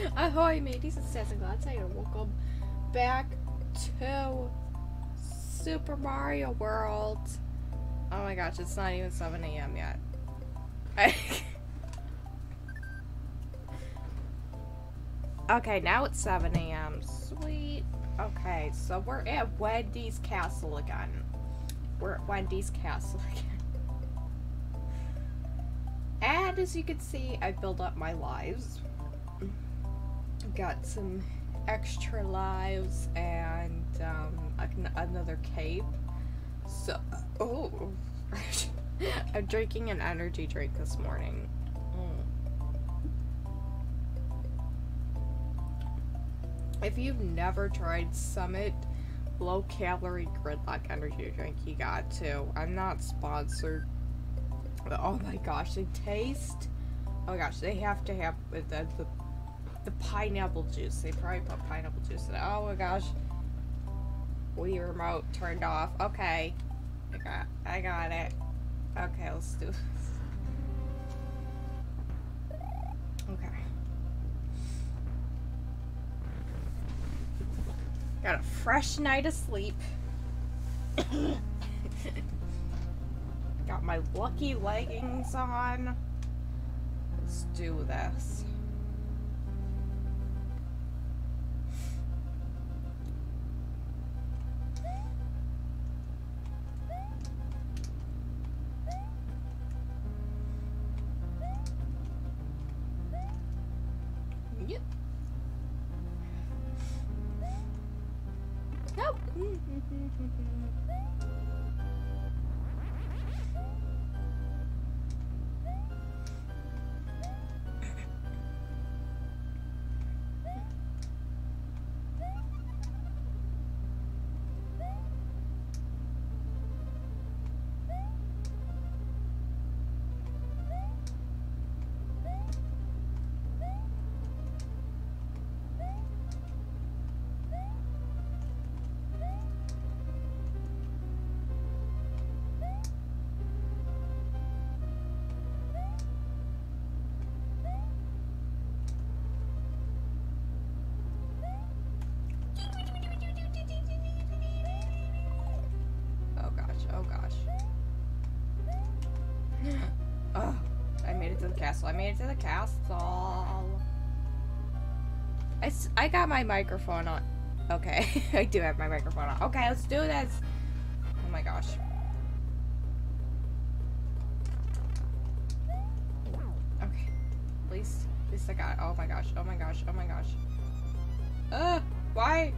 Ahoy, mateys and Stats and Glads. I welcome back to Super Mario World. Oh my gosh, it's not even 7 a.m. yet. Okay, now it's 7 a.m. Sweet. Okay, so we're at Wendy's castle again. We're at Wendy's castle again. And as you can see, I built up my lives. Got some extra lives and another cape. So, oh, I'm drinking an energy drink this morning. If you've never tried Summit low calorie gridlock energy drink, you got to. I'm not sponsored. But oh my gosh, they taste. Oh my gosh, they have to have the pineapple juice. They probably put pineapple juice in it. Oh my gosh. Wii remote turned off. Okay. I got it. Okay, let's do this. Okay. Got a fresh night of sleep. Got my lucky leggings on. Let's do this. Yep. Nope. Oh gosh. Oh, I made it to the castle. I made it to the castle. I got my microphone on. Okay, I do have my microphone on. Okay, let's do this. Oh my gosh. Okay, at least I got it. Oh my gosh. Oh my gosh. Oh my gosh. Why?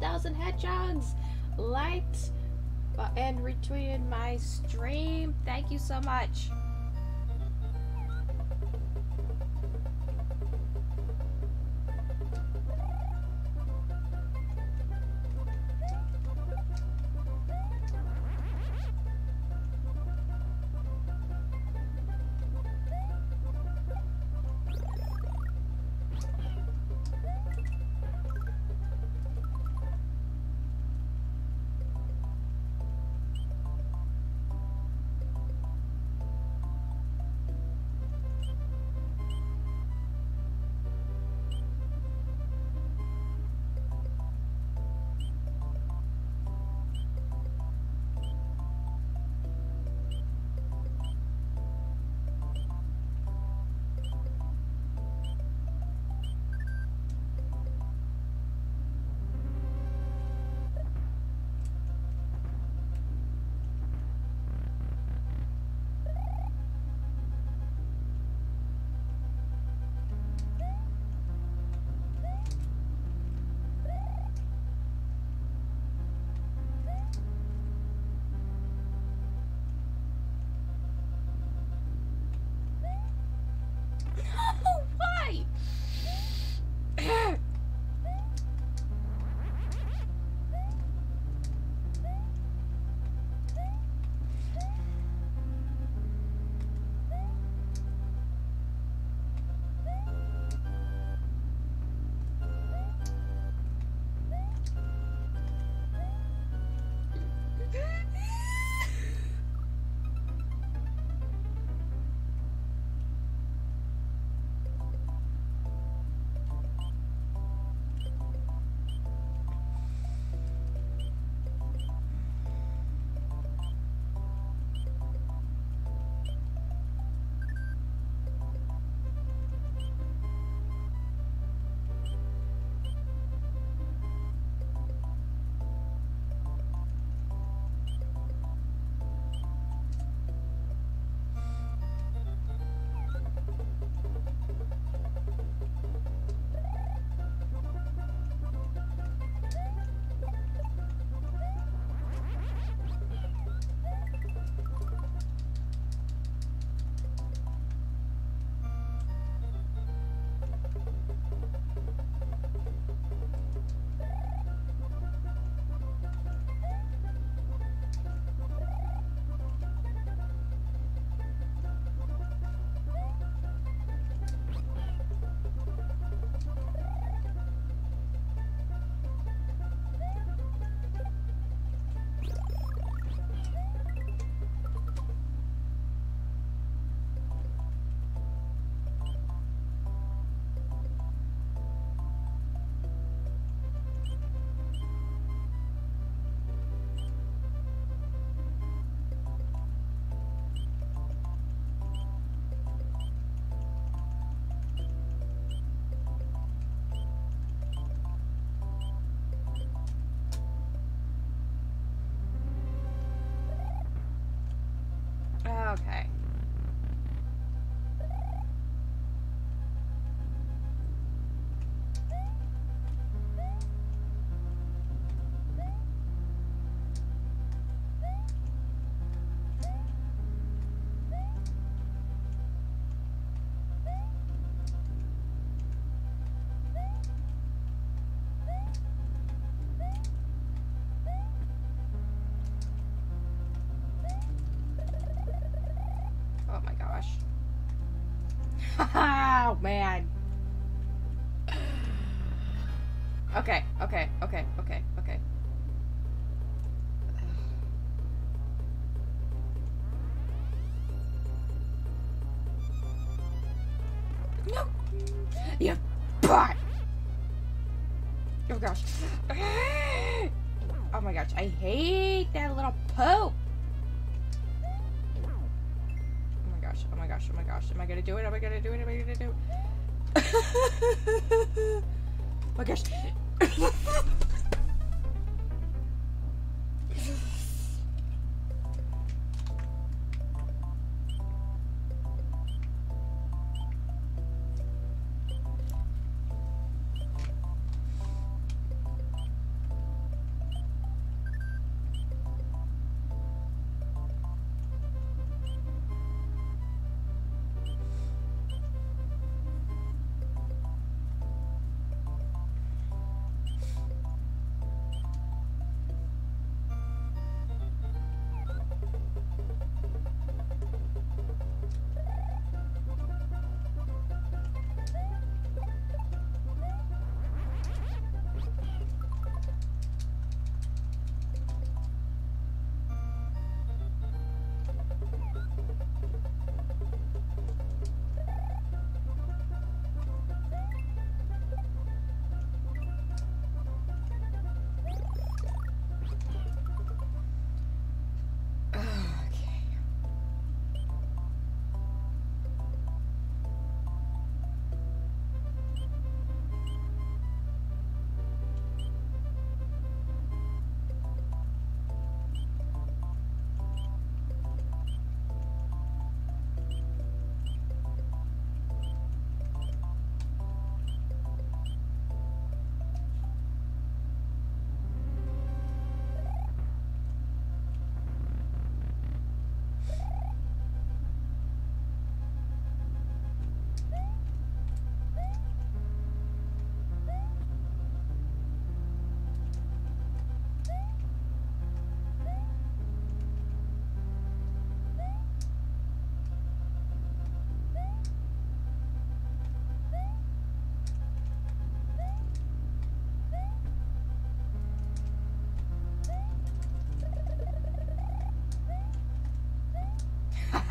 12,000 hedgehogs liked and retweeted my stream. Thank you so much. Why? Okay. Oh my gosh. Oh man. Okay. No. You bot. Oh gosh. Oh my gosh. I hate that little poop. Oh my gosh. Am I gonna do it? Am I gonna do it? Oh my gosh.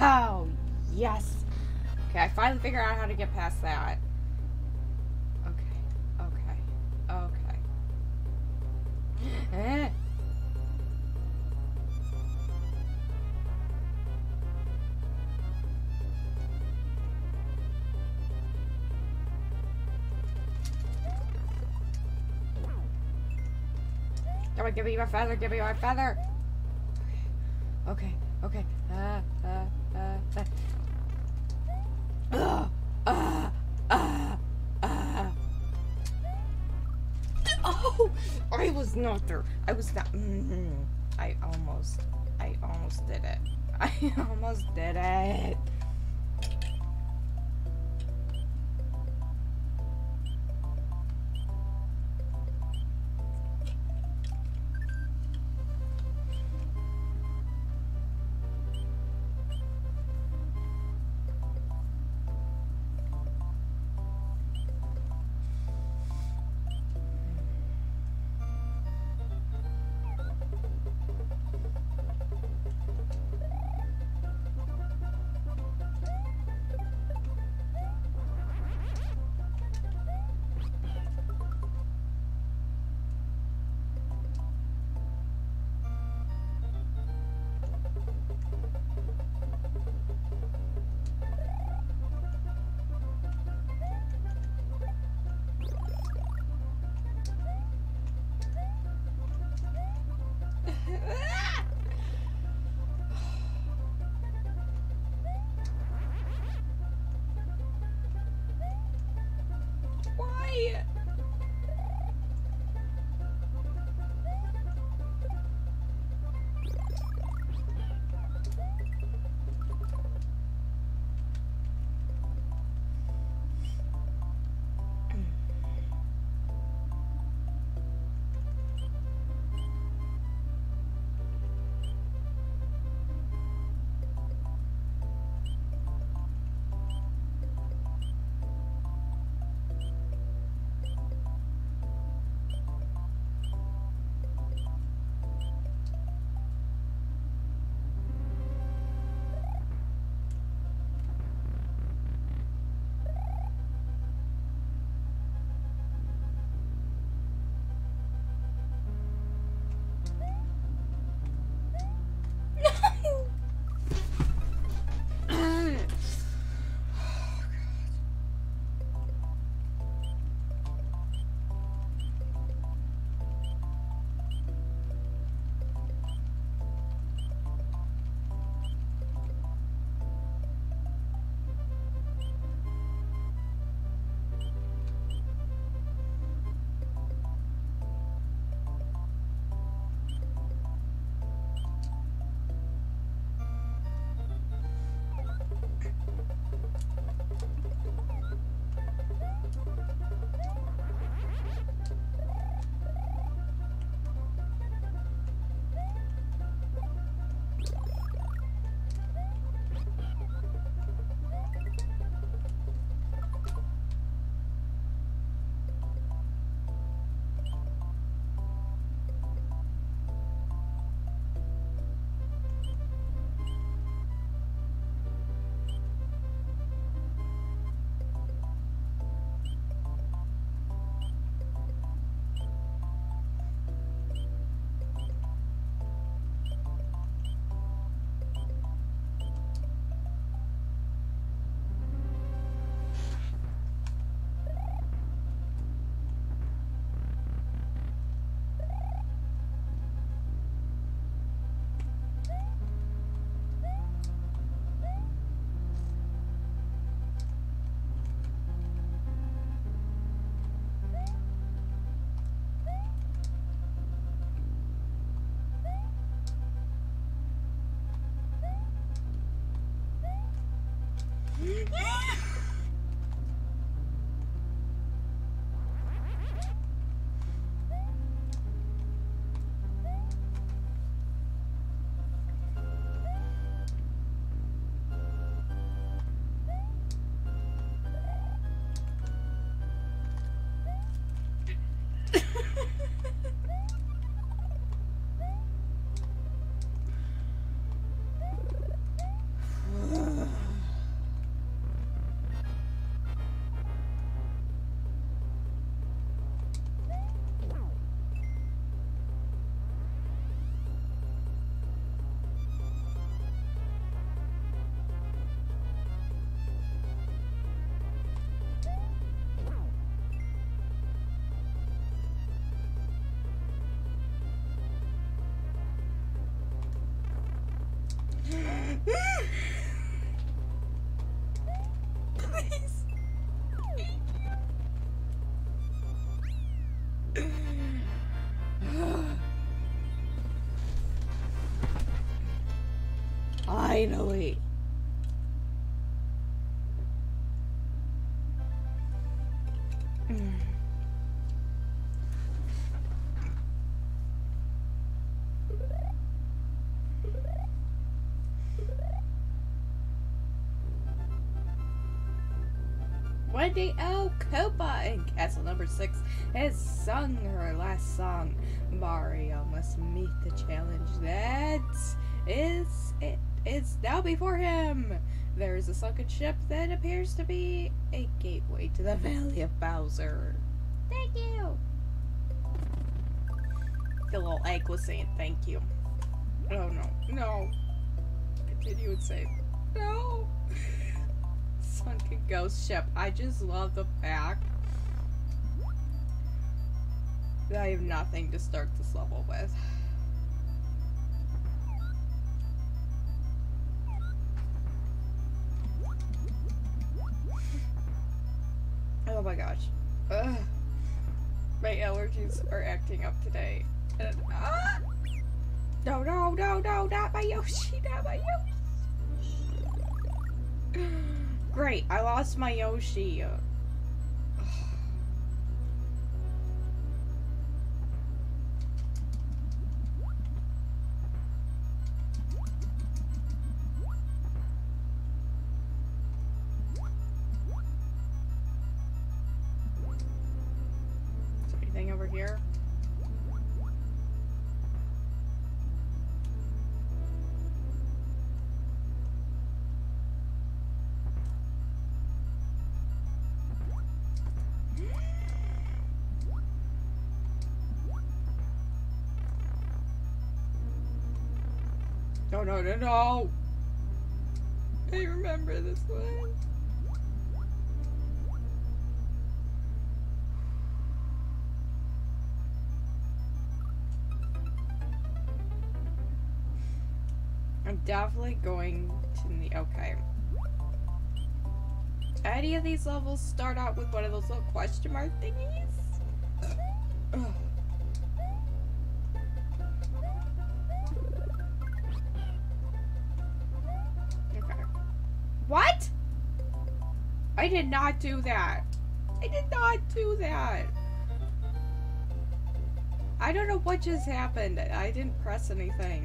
Oh, yes. Okay, I finally figured out how to get past that. Okay, okay, okay. Come on, give me my feather, give me my feather. Okay, okay. Oh, I was not there. I was not. I almost did it. I almost did it. Why? Finally. Wendy L. Copa in Castle Number 6 has sung her last song. Mario must meet the challenge that is now before him. There is a sunken ship that appears to be a gateway to the Valley of Bowser. Thank you. The little egg was saying thank you. Oh no, no. Continue and say no. Sunken ghost ship. I just love the fact that I have nothing to start this level with. Oh my gosh. Ugh. My allergies are acting up today. And, no, no, no, no, not my Yoshi, not my Yoshi. Great, I lost my Yoshi. Is there anything over here? No, no, no, no! I remember this one. I'm definitely going to the... Okay. Any of these levels start out with one of those little question mark thingies? Ugh. What? I did not do that. I did not do that. I don't know what just happened. I didn't press anything.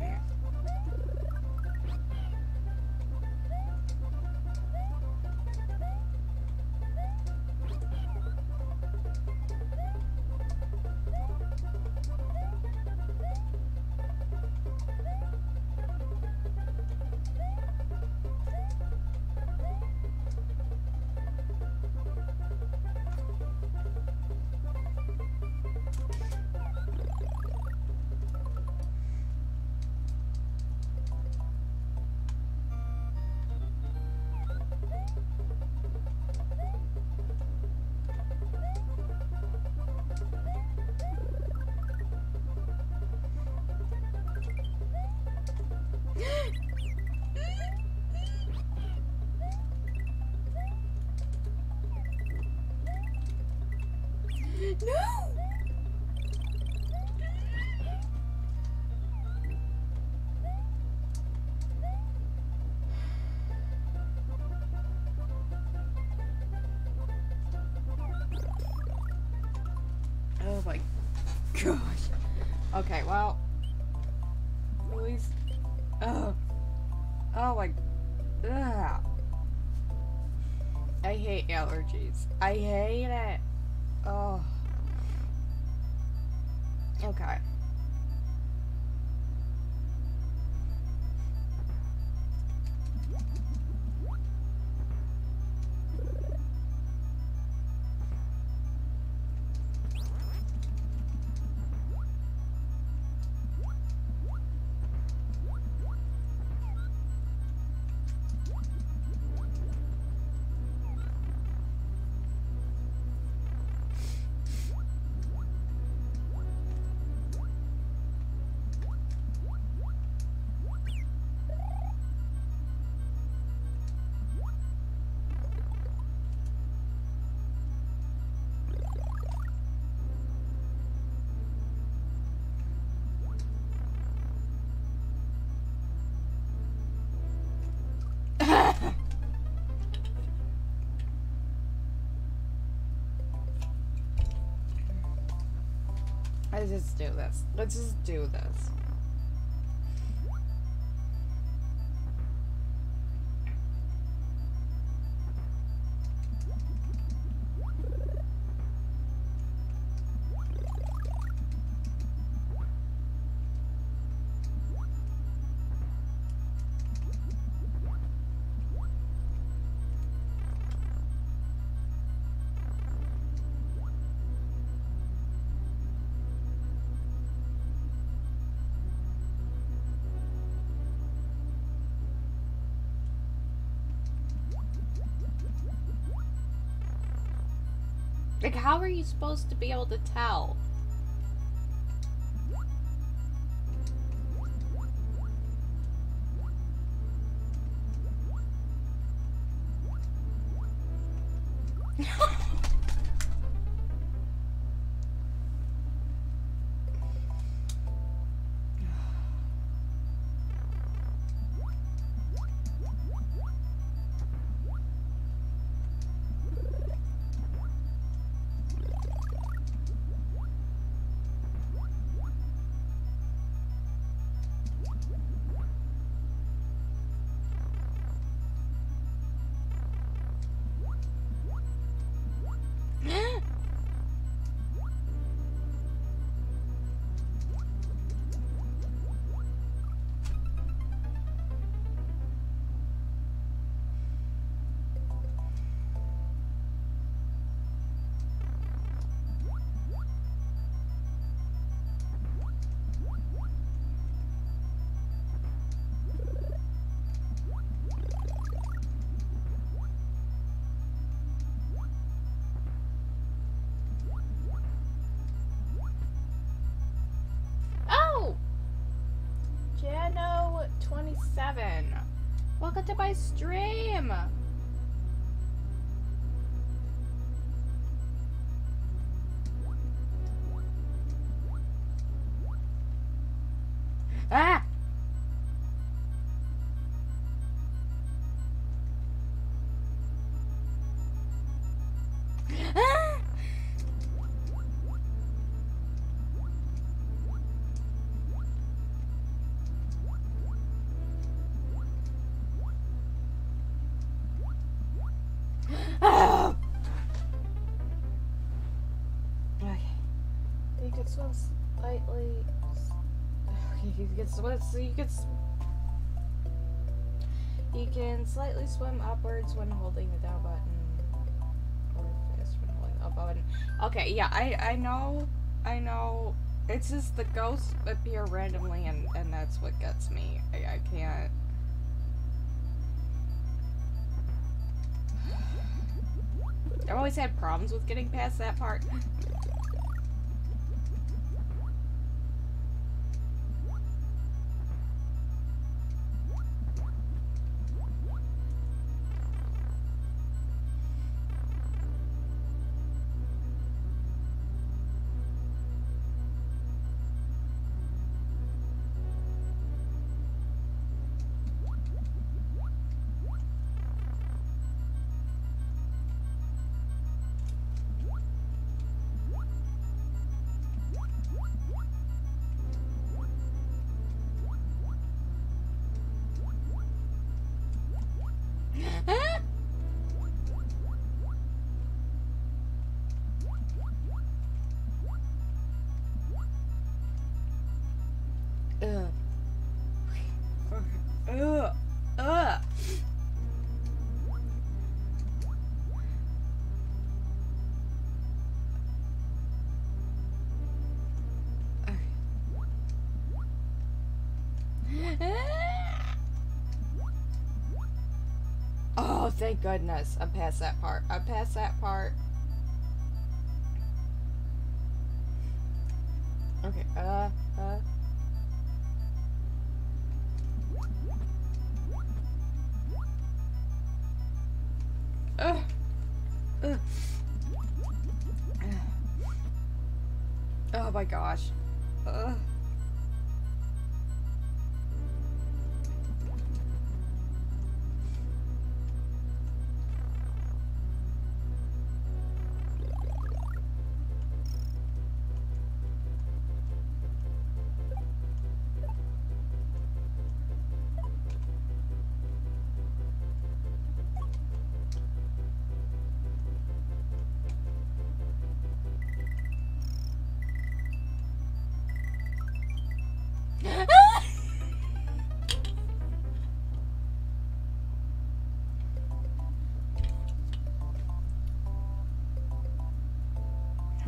No! Oh my gosh. Okay, well, at least, oh my, ugh. I hate allergies. I hate it. Oh. Okay. Let's just do this. Let's just do this. Like, how are you supposed to be able to tell? Jano 27. Welcome to my stream. Ah! Ah! Ah! Okay. You can swim slightly. You can swim. So you can slightly swim upwards when holding the down button, or fast when holding the up button. Okay, yeah, I know. It's just the ghosts appear randomly, and that's what gets me. I can't. I've always had problems with getting past that part. Oh, thank goodness. I'm past that part. I'm past that part. Okay, Oh my gosh.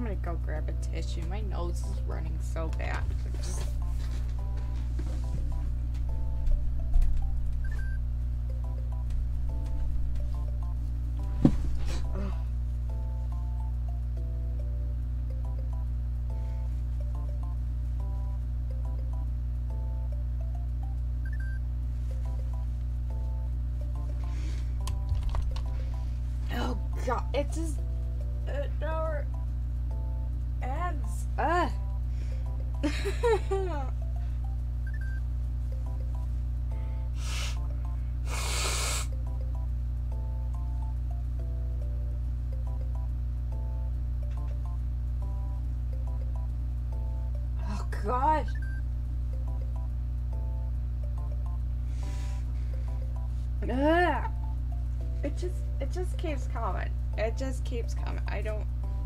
gonna go grab a tissue. My nose is running so bad. Just... Oh god, it just never ends. Oh gosh. It just keeps coming. It just keeps coming. I don't...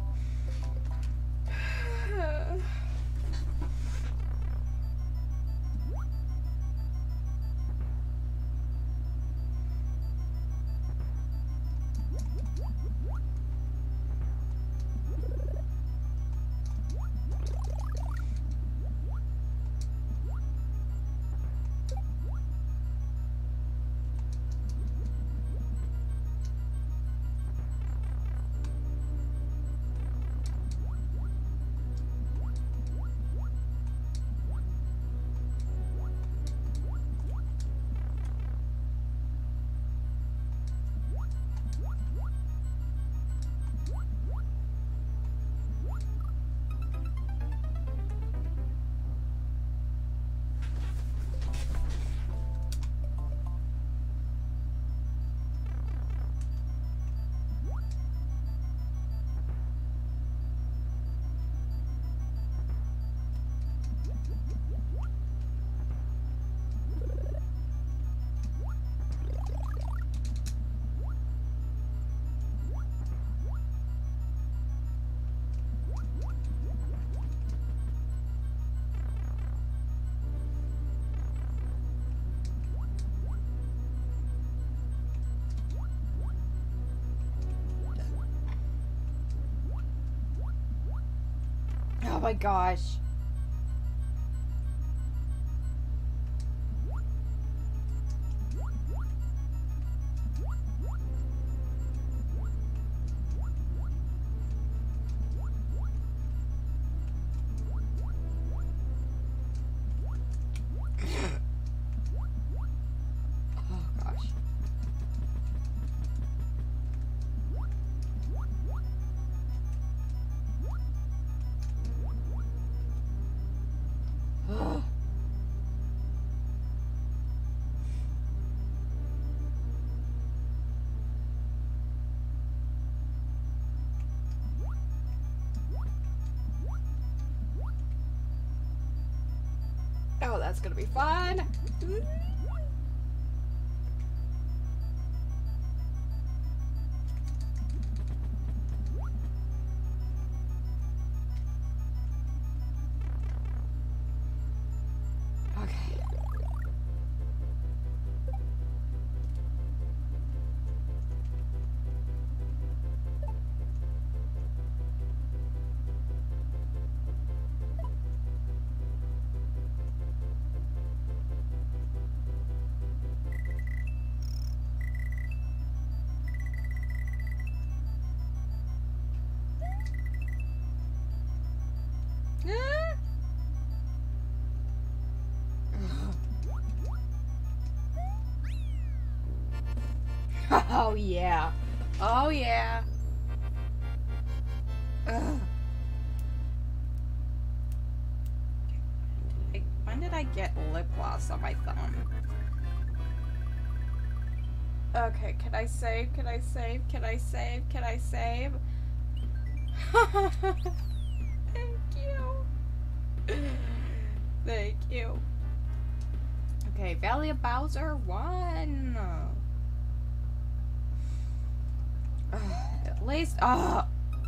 Oh my gosh. Oh, that's gonna be fun. Okay. Oh yeah. Oh yeah. Ugh. When did I get lip gloss on my thumb? Okay, can I save? Can I save? Can I save? Can I save? Thank you. Thank you. Okay, Valley of Bowser 1. At least, at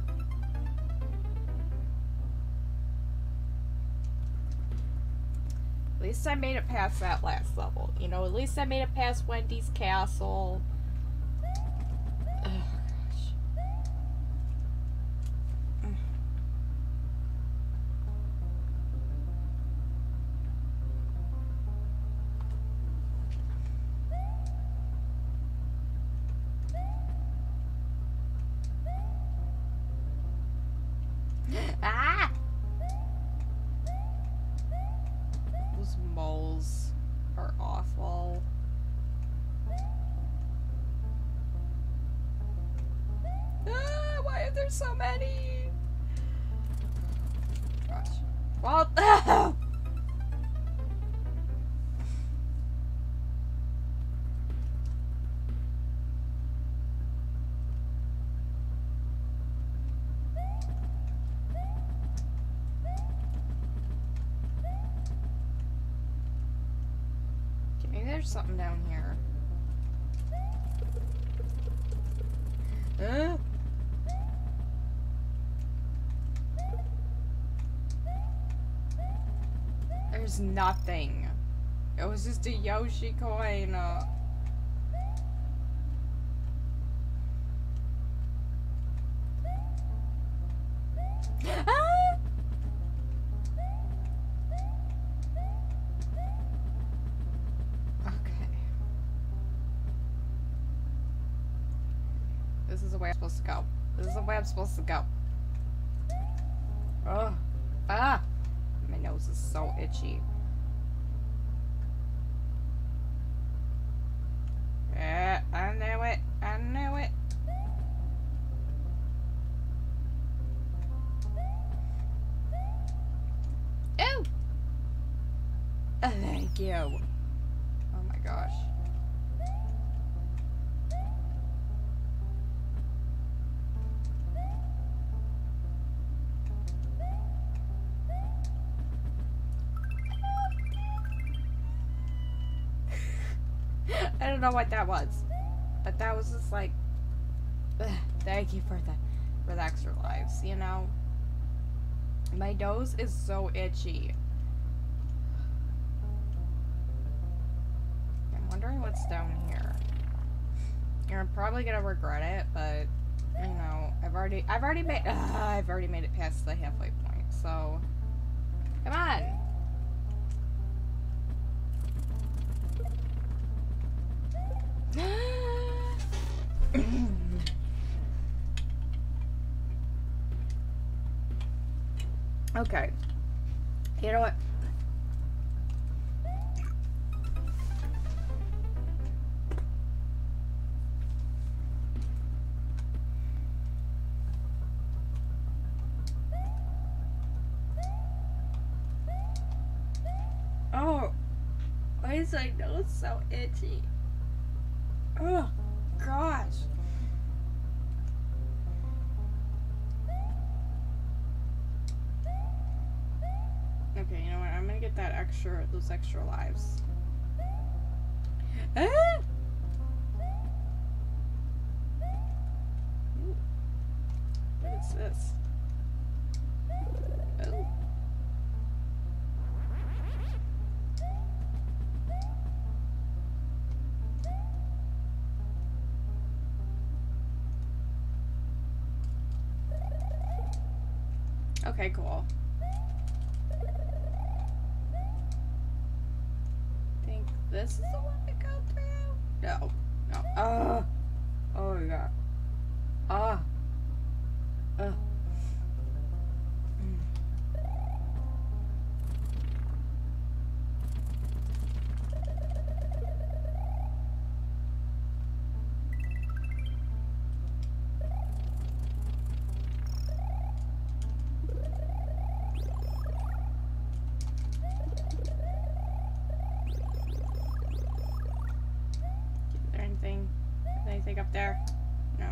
least I made it past that last level. You know, at least I made it past Wendy's castle. Oh, gosh. There's so many. Gosh. Well, maybe there's something down here. There's nothing. It was just a Yoshi coin. This is the way I'm supposed to go. This is the way I'm supposed to go. Ugh. Ah! My nose is so itchy. Yeah, I knew it. I knew it. Oh! Oh, thank you. Oh my gosh. I don't know what that was, but that was just like, thank you for the extra lives, you know? My nose is so itchy. I'm wondering what's down here. You're probably gonna regret it, but you know, I've already made it past the halfway point, so come on. Okay. You know what? Oh, why is my nose so itchy? Oh, gosh. Okay, you know what? I'm gonna get those extra lives. Ah! Ooh. What is this? Oh. Okay, cool. Think this is the one to go through? No. No. Oh my god. Anything up there? No.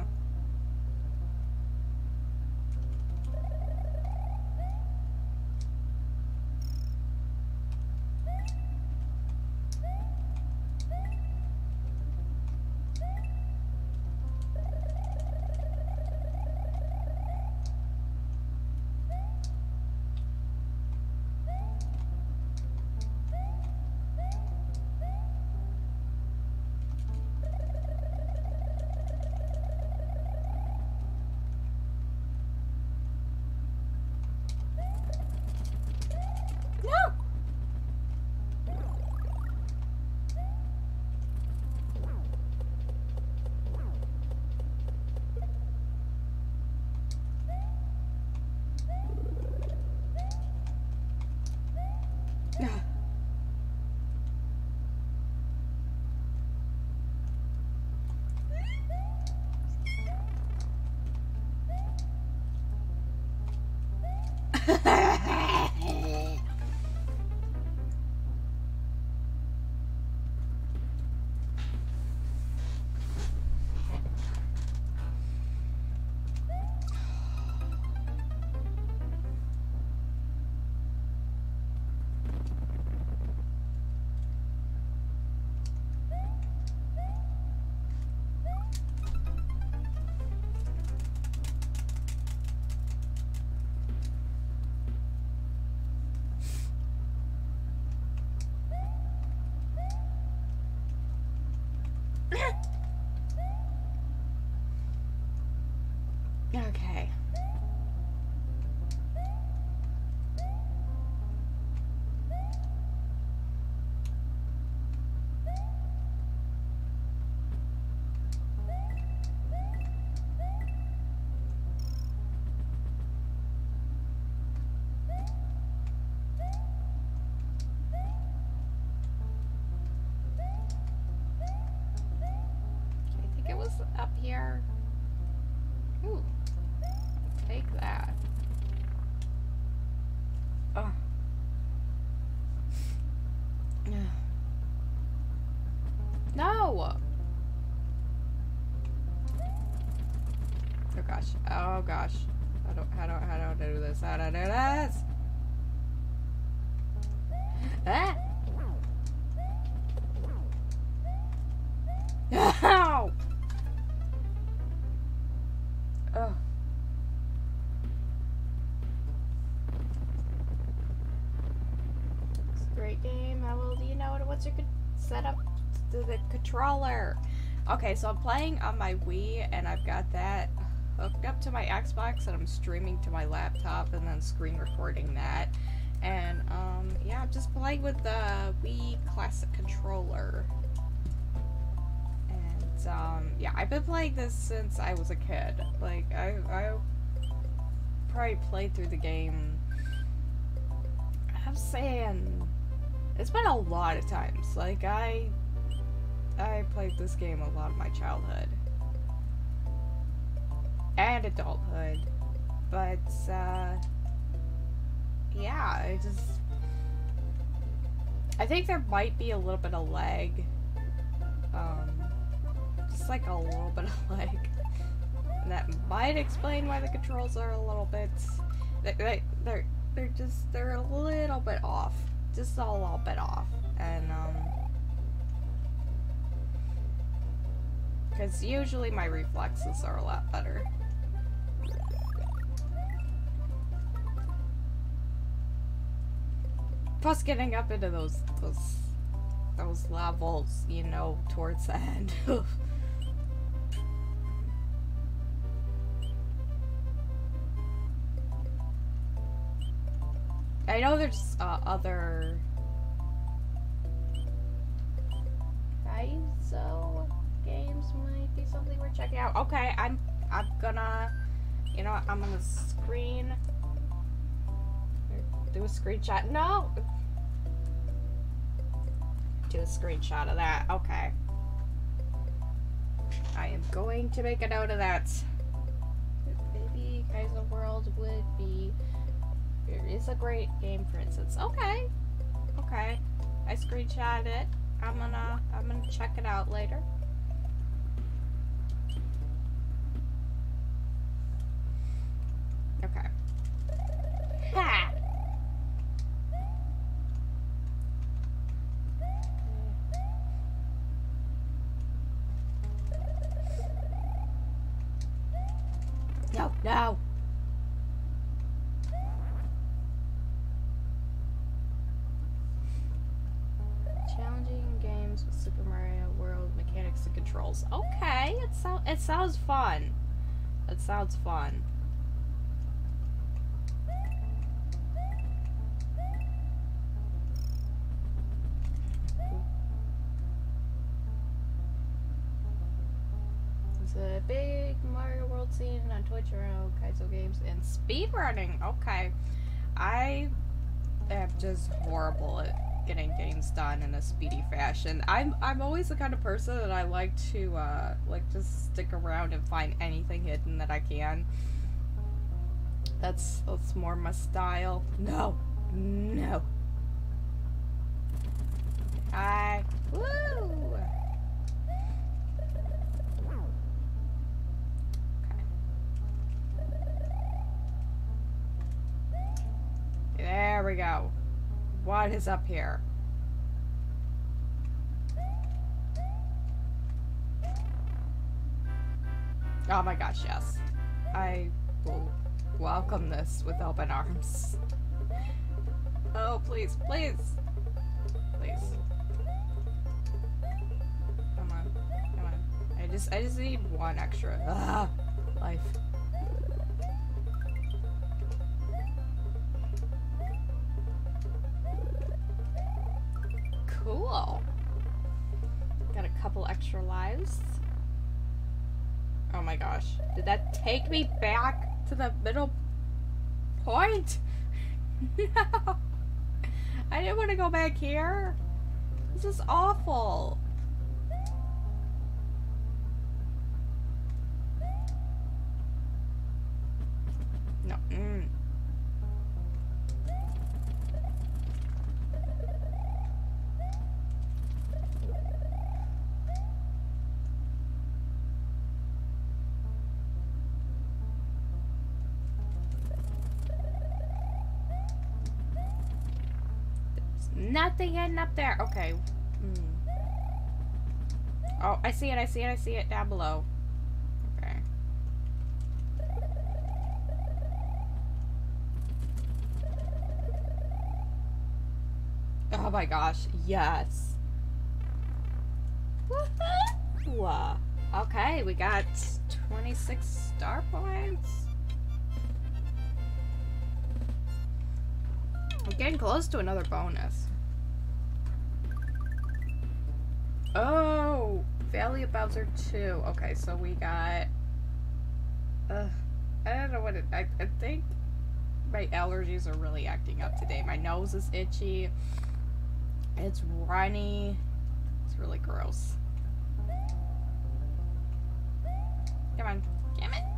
Okay. I think it was up here. Ooh. Take that. Oh. No! Oh gosh. Oh gosh. How do I do this? How do I do this? Ah! Ow! Oh. It's a great game. How well do you know it? What's your setup to the controller? Okay, so I'm playing on my Wii, and I've got that hooked up to my Xbox, and I'm streaming to my laptop, and then screen recording that. And, yeah, I'm just playing with the Wii Classic controller. And, yeah, I've been playing this since I was a kid. Like, I probably played through the game, I'm saying, it's been a lot of times. Like, I played this game a lot of my childhood. And adulthood. But, yeah, I think there might be a little bit of lag. Just like a little bit of lag. And that might explain why the controls are a little bit, they're a little bit off. Just a little bit off. And, because usually my reflexes are a lot better. Plus getting up into those levels, you know, towards the end. I know there's other ISO games might be something we're checking out. Okay, I'm gonna, you know what, I'm gonna do a screenshot. No! Do a screenshot of that. Okay. I am going to make a note of that. Maybe Kaizo World would be... It is a great game, for instance. Okay. Okay. I screenshotted it. I'm gonna check it out later. Okay. Ha! No, no. Challenging games with Super Mario World mechanics and controls. Okay, it sounds fun. It sounds fun. There's a big Mario World scene on Twitch around Kaizo games and speedrunning. Okay, I am just horrible at getting games done in a speedy fashion. I'm always the kind of person that I like to like just stick around and find anything hidden that I can. That's more my style. No. No. Hi. Woo! There we go. What is up here? Oh my gosh, yes. I will welcome this with open arms. Oh, please, please. Please. Come on. Come on. I just need one extra. Life. Cool. Got a couple extra lives. Oh my gosh. Did that take me back to the middle point? No. I didn't want to go back here. This is awful. No. Nothing hidden up there. Okay. Oh, I see it. I see it. I see it down below. Okay. Oh my gosh. Yes. Woohoo! Okay, we got 26 star points. We're getting close to another bonus. Oh, Valley of Bowser 2. Okay, so we got... I don't know what it... I think my allergies are really acting up today. My nose is itchy. It's runny. It's really gross. Come on. Damn it.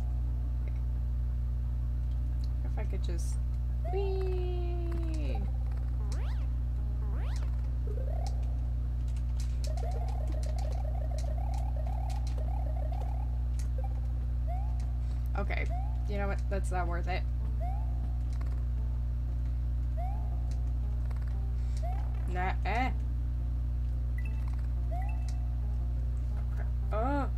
If I could just... Whee! Okay, you know what? That's not worth it. Nah, Oh.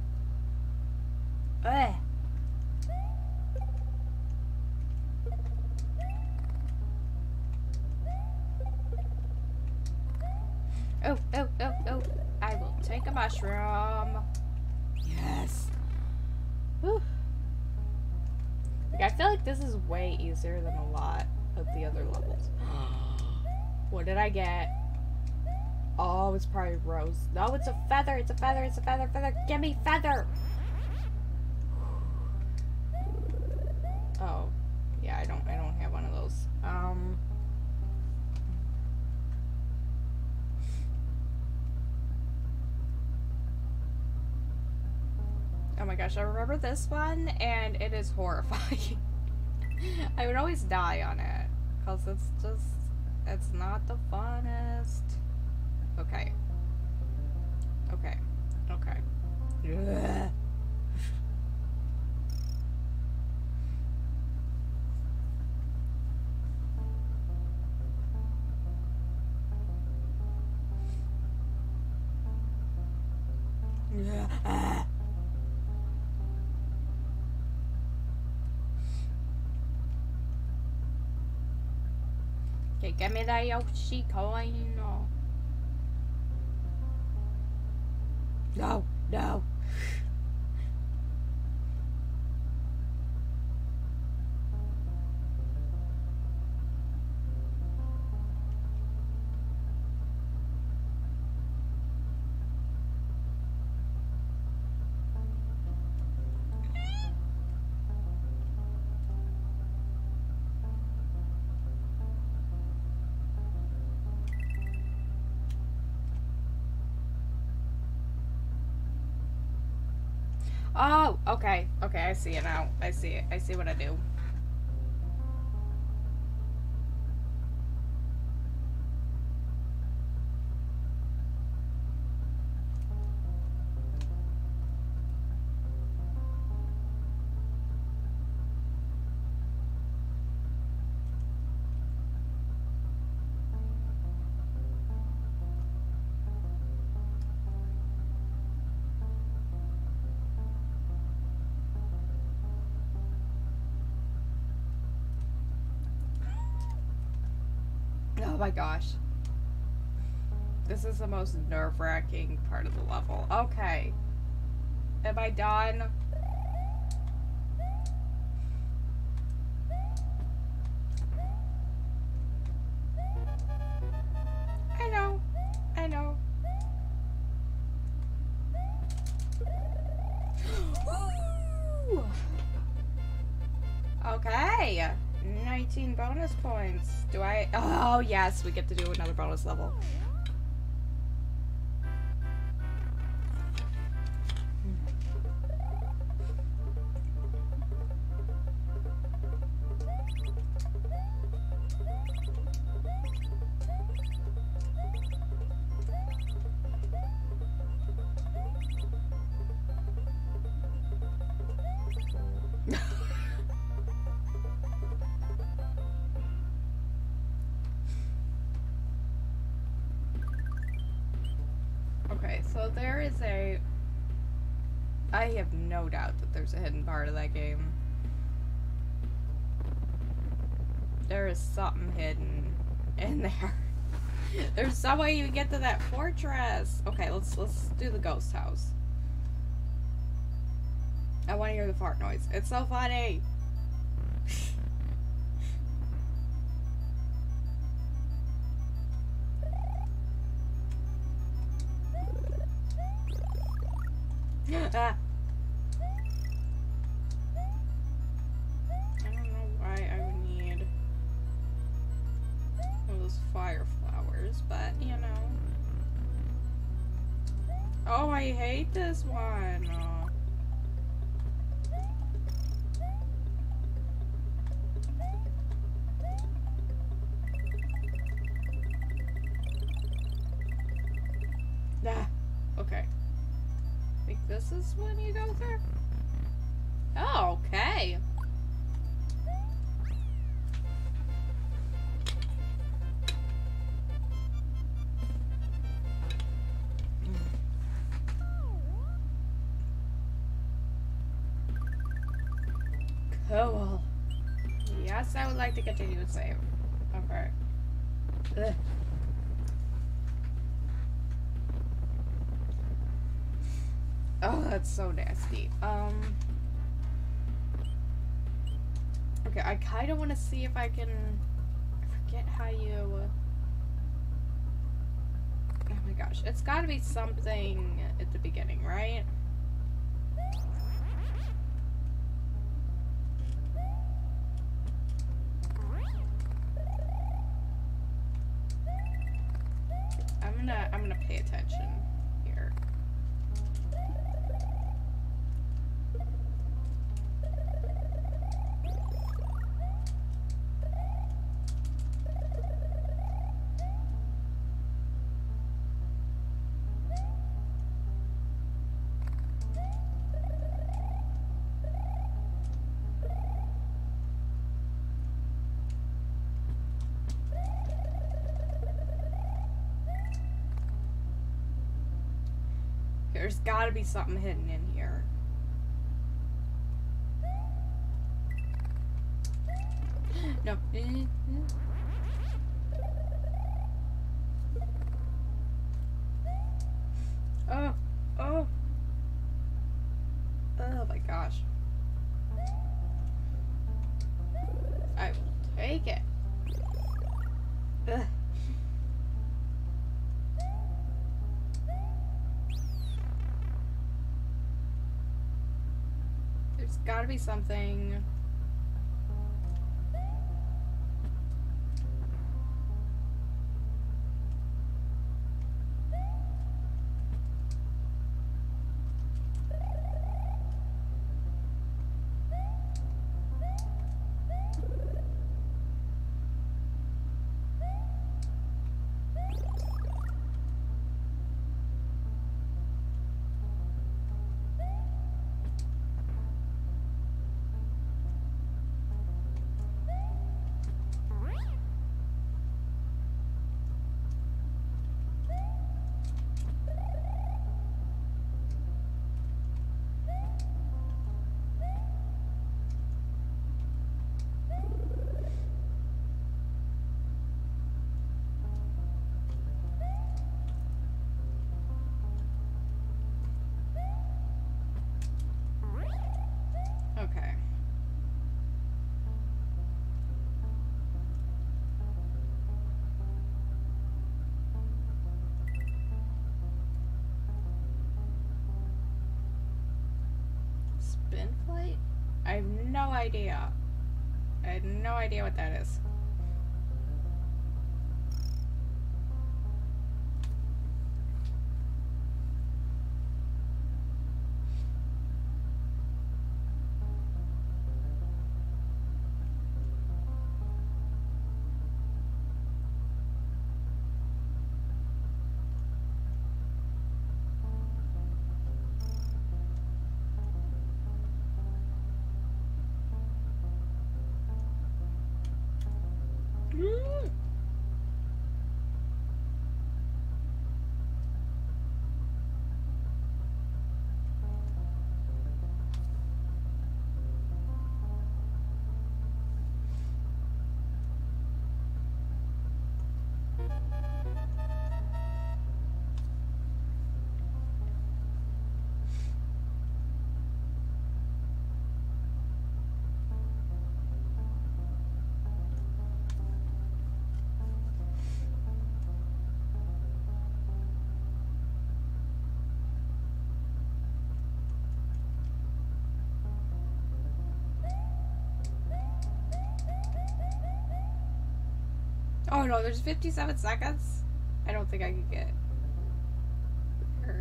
Oh. I will take a mushroom. Yes. Whew. Like, I feel like this is way easier than a lot of the other levels. What did I get? Oh, it's probably rose. No, it's a feather. It's a feather. It's a feather. Feather. Give me feather. Oh, yeah. I don't have one of those. Oh my gosh, I remember this one, and it is horrifying. I would always die on it, because it's not the funnest. Okay. Ugh. Okay, give me that Yoshi coin. No. Oh, okay, I see it now. I see it. I see what I do. my gosh. This is the most nerve-wracking part of the level. Okay. Am I done? I know. I know. Woo! Okay. 19 bonus points. Do I? Oh, yes. We get to do another bonus level. Okay, so there is a... I have no doubt that there's a hidden part of that game. There is something hidden in there. There's some way you can get to that fortress. Okay, let's do the ghost house. I want to hear the fart noise. It's so funny. Ah. I don't know why I would need one of those fire flowers, but you know. Oh, I hate this one. Oh. Ah. Okay. I think this is when you go through? Oh, okay. Cool. Yes, I would like to continue to save. Okay. Ugh. Oh, that's so nasty. Okay, I kind of want to see if I can... I forget how you... Oh my gosh. It's got to be something at the beginning, right? I'm gonna pay attention here. There's gotta be something hidden in here. No. Oh. Oh. Oh my gosh. I will take it. Ugh. There's gotta be something. Spin flight? I have no idea. I had no idea what that is. Oh no, there's 57 seconds? I don't think I could get her.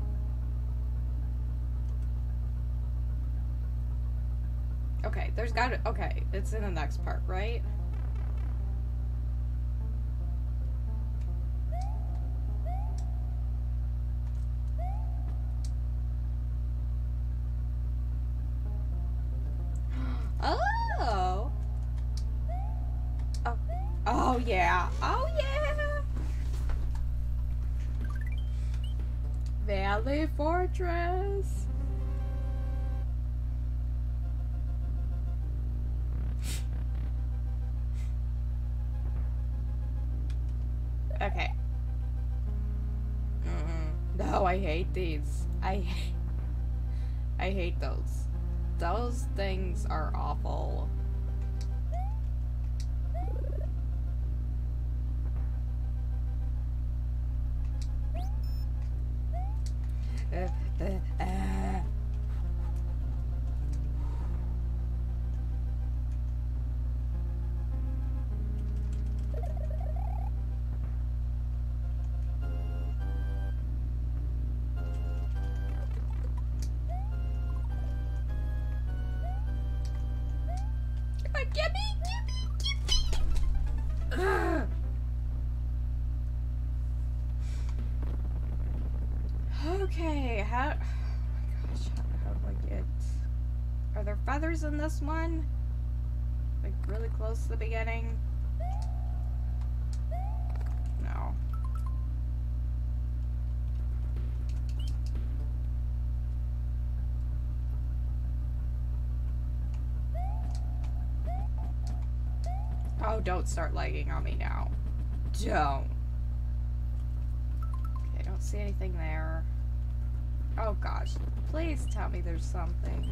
Okay, there's gotta. Okay, it's in the next part, right? Oh! Oh. Oh, yeah. Oh, yeah! Valley Fortress! Okay. No, I hate these. I hate those. Those things are awful. Okay, how... Oh my gosh, how do I get... Are there feathers in this one? Like, really close to the beginning? No. Oh, don't start lagging on me now. Don't. Okay, I don't see anything there. Oh gosh, please tell me there's something.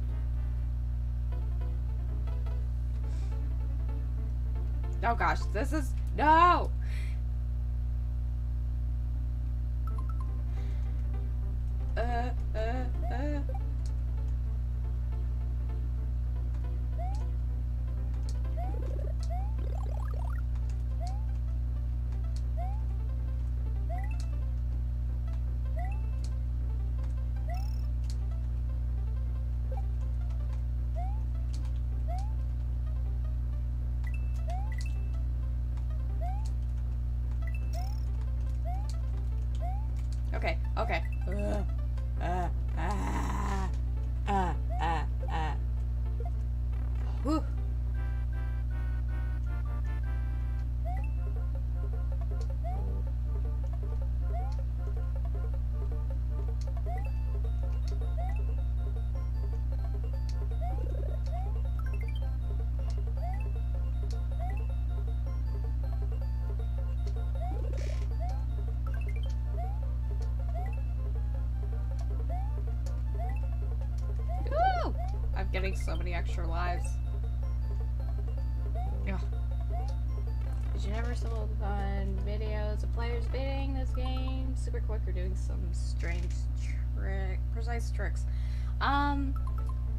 Oh gosh, this is... No! Okay, okay. Whew. Woo! I'm getting so many extra lives. Ugh. Did you never saw the fun videos of players beating this game super quick or doing some strange precise tricks?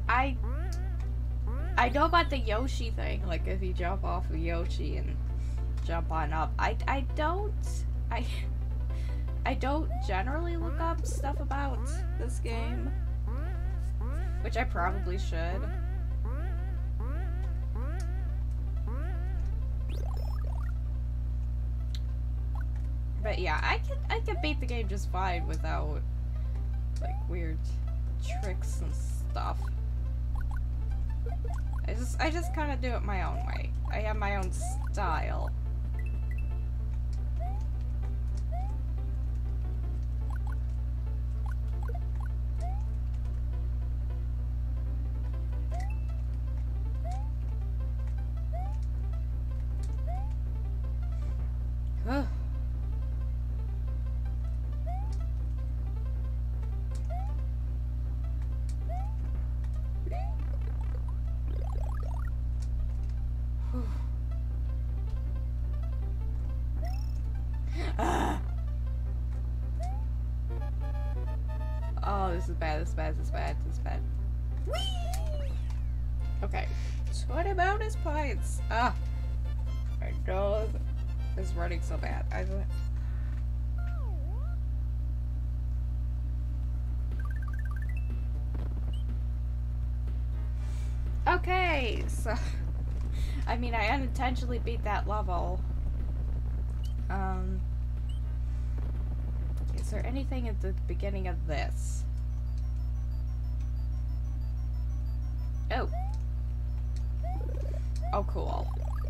I know about the Yoshi thing, like if you jump off of Yoshi and jump on up. I don't generally look up stuff about this game, which I probably should. But yeah, I could beat the game just fine without like weird tricks and stuff. I just kind of do it my own way. I have my own style. Oh, this is bad, this is bad, this is bad, this is bad. Whee! Okay, 20 bonus points! Ah! My nose is running so bad. Okay, so... I mean, I unintentionally beat that level. Is there anything at the beginning of this? Oh. Oh, cool.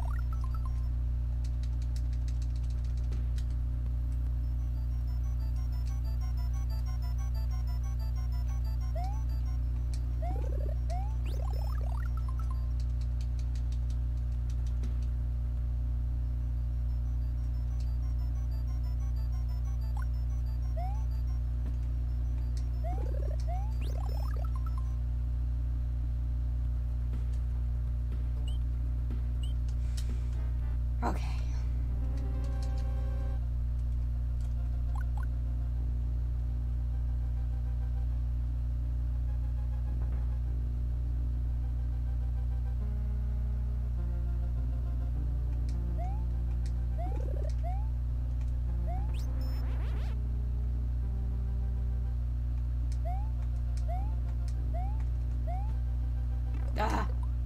Okay. Ah.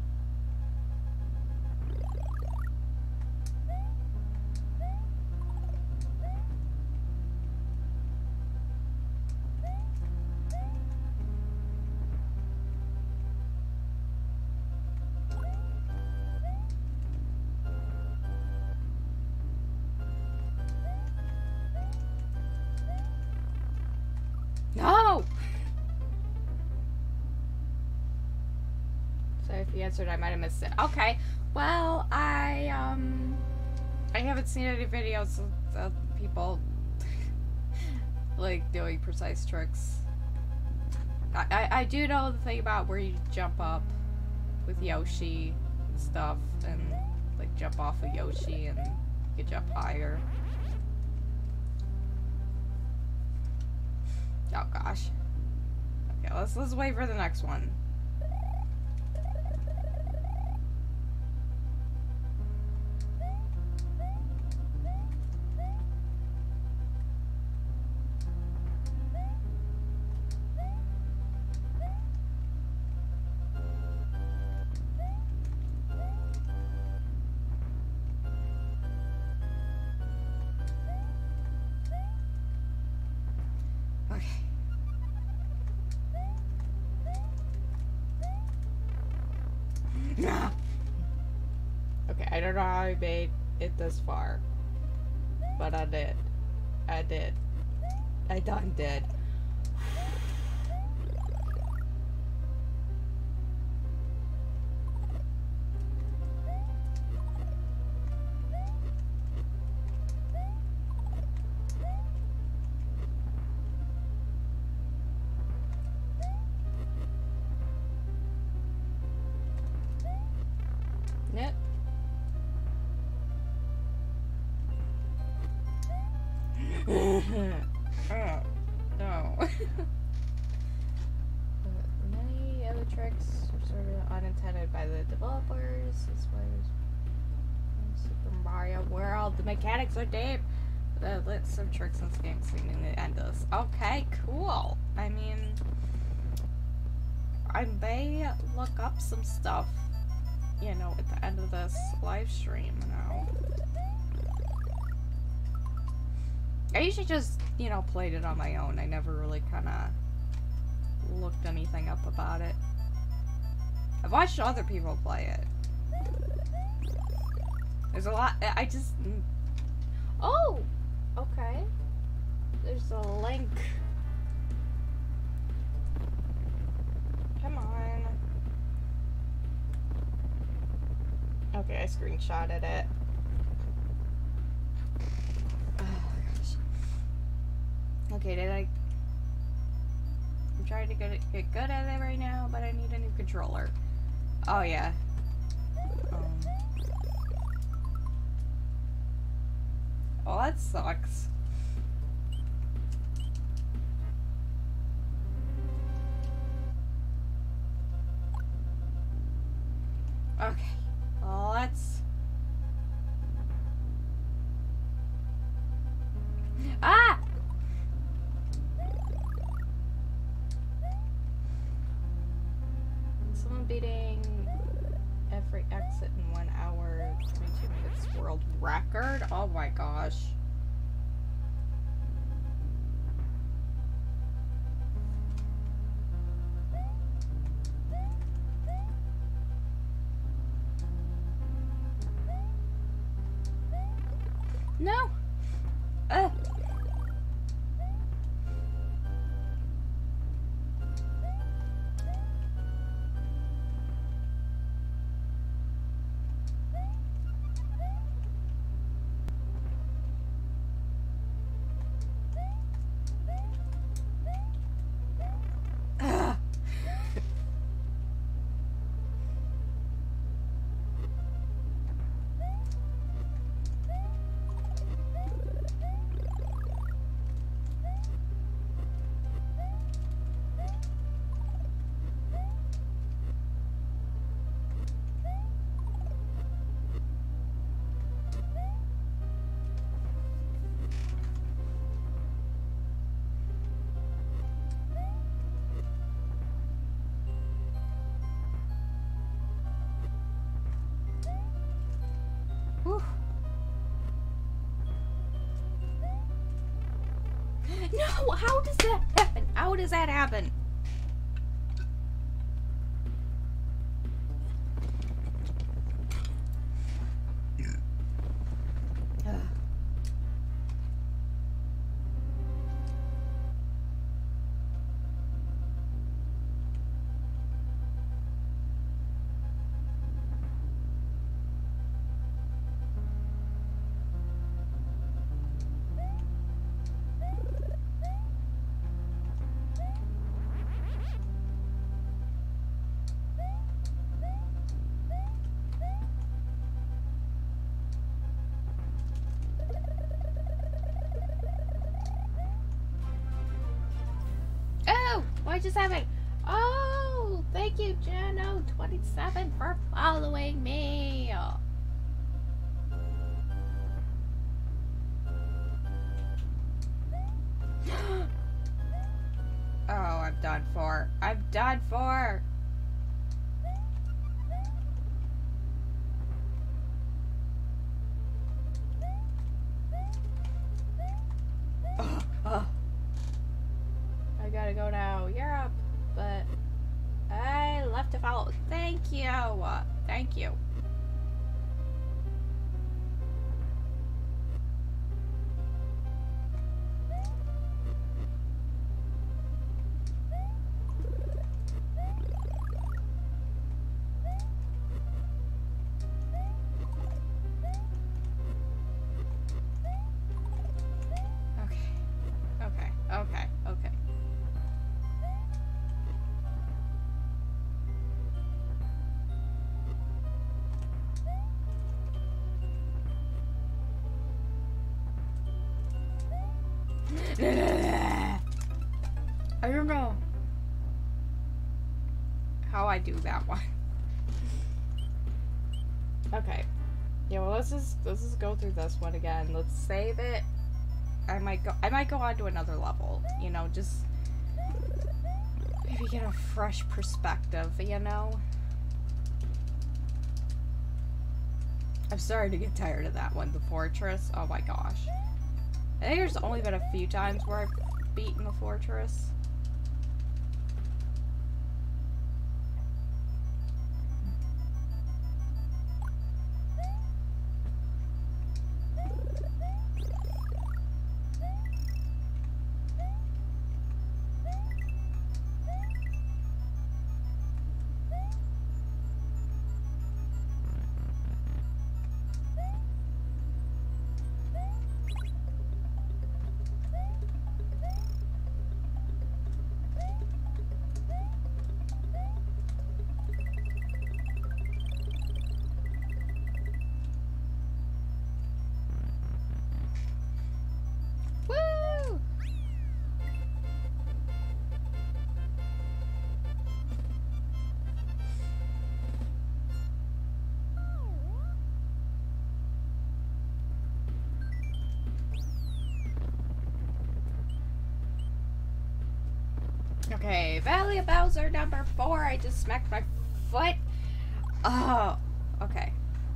No! So if you answered, I might have missed it. Okay. Well, I haven't seen any videos of people like doing precise tricks. I do know the thing about where you jump up with Yoshi and stuff, and like jump off of Yoshi and you can jump higher. Oh gosh. Okay, let's wait for the next one. Okay, I don't know how I made it this far, but I did. I did. I done did. Yep. Oh, no. Many other the tricks are sort of unintended by the developers. As far as Super Mario World, the mechanics are deep. Some tricks in this game seem to end us. Okay, cool. I mean, I may look up some stuff, you know, at the end of this live stream, you know. I usually just, you know, played it on my own. I never really kind of looked anything up about it. I've watched other people play it. There's a lot. I just. Oh! Okay. There's a link. Come on. Okay, I screenshotted it. Oh, gosh. Okay, I'm trying to get good at it right now, but I need a new controller. Oh, yeah. Oh, that sucks. Okay, let's... Ah! Someone beating every exit in 1 hour, 22 minutes world record? Oh my gosh. No! No, how does that happen? How does that happen? What just happened? Oh, thank you, Jano27, for following me. Oh, I'm done for. I'm done for. I gotta go now. Europe, but I left to follow. Thank you. Thank you. Okay. I don't know how I do that one. Okay. Yeah, well, let's just go through this one again. Let's save it. I might go on to another level. You know, just maybe get a fresh perspective, you know? I'm starting to get tired of that one, the fortress. Oh my gosh. I think there's only been a few times where I've beaten the fortress. Woo! Okay, Valley of Bowser number 4. I just smacked my foot. Oh, okay.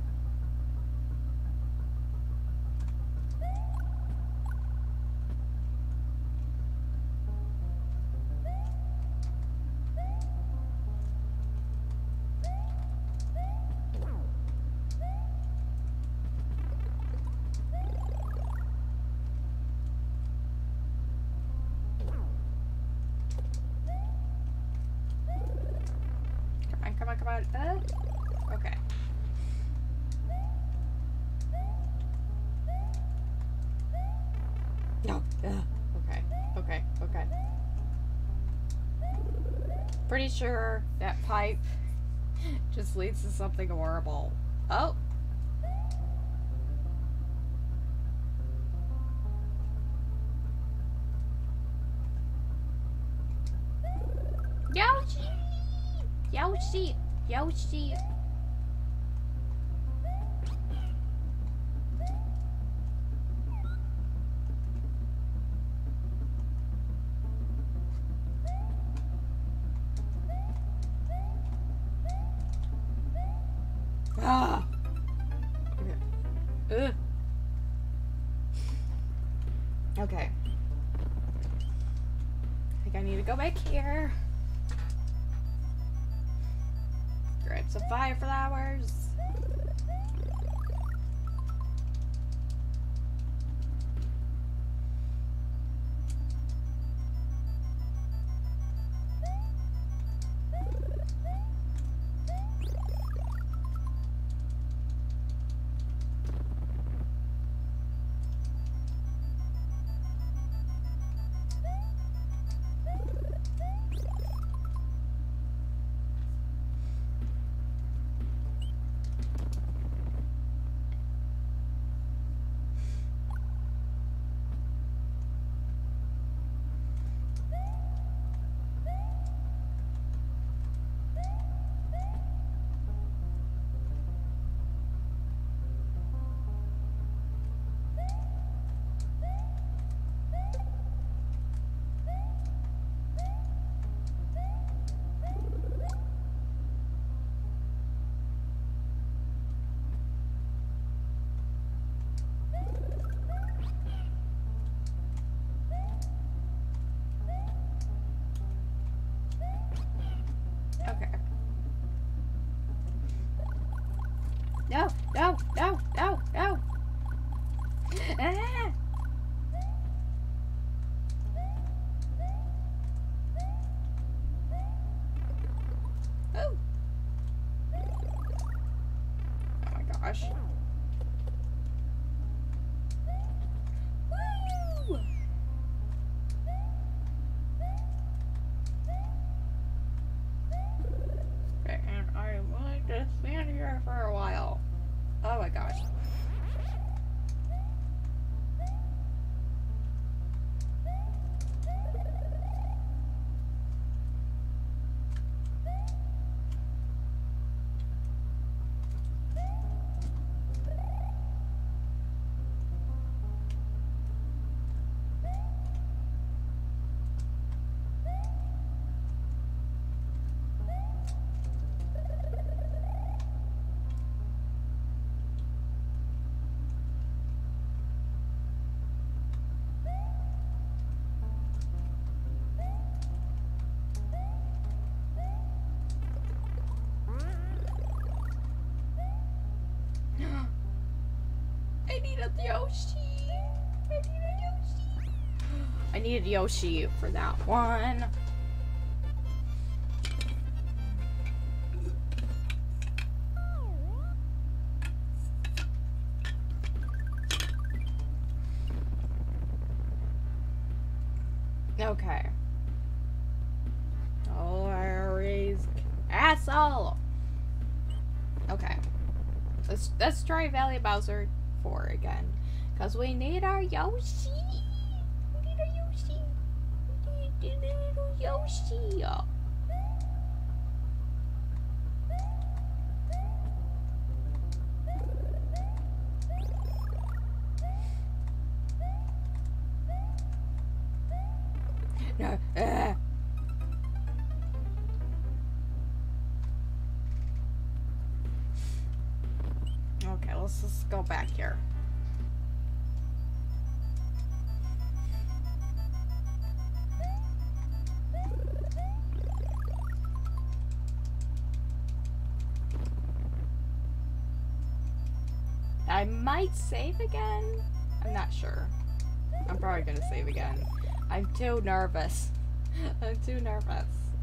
Come on. Okay. No. Okay. Pretty sure that pipe just leads to something horrible. Oh. Yoshi. Ah. Okay. Ugh. Okay. I think I need to go back here. Grab some fire flowers. I need a Yoshi. I needed Yoshi for that one. Okay. Always asshole. Okay. Let's try Valley Bowser 4 again. Cause we need our Yoshi. We need our Yoshi. We need a little Yoshi. No. Okay, let's just go back here. I might save again. I'm not sure. I'm probably gonna save again. I'm too nervous. I'm too nervous.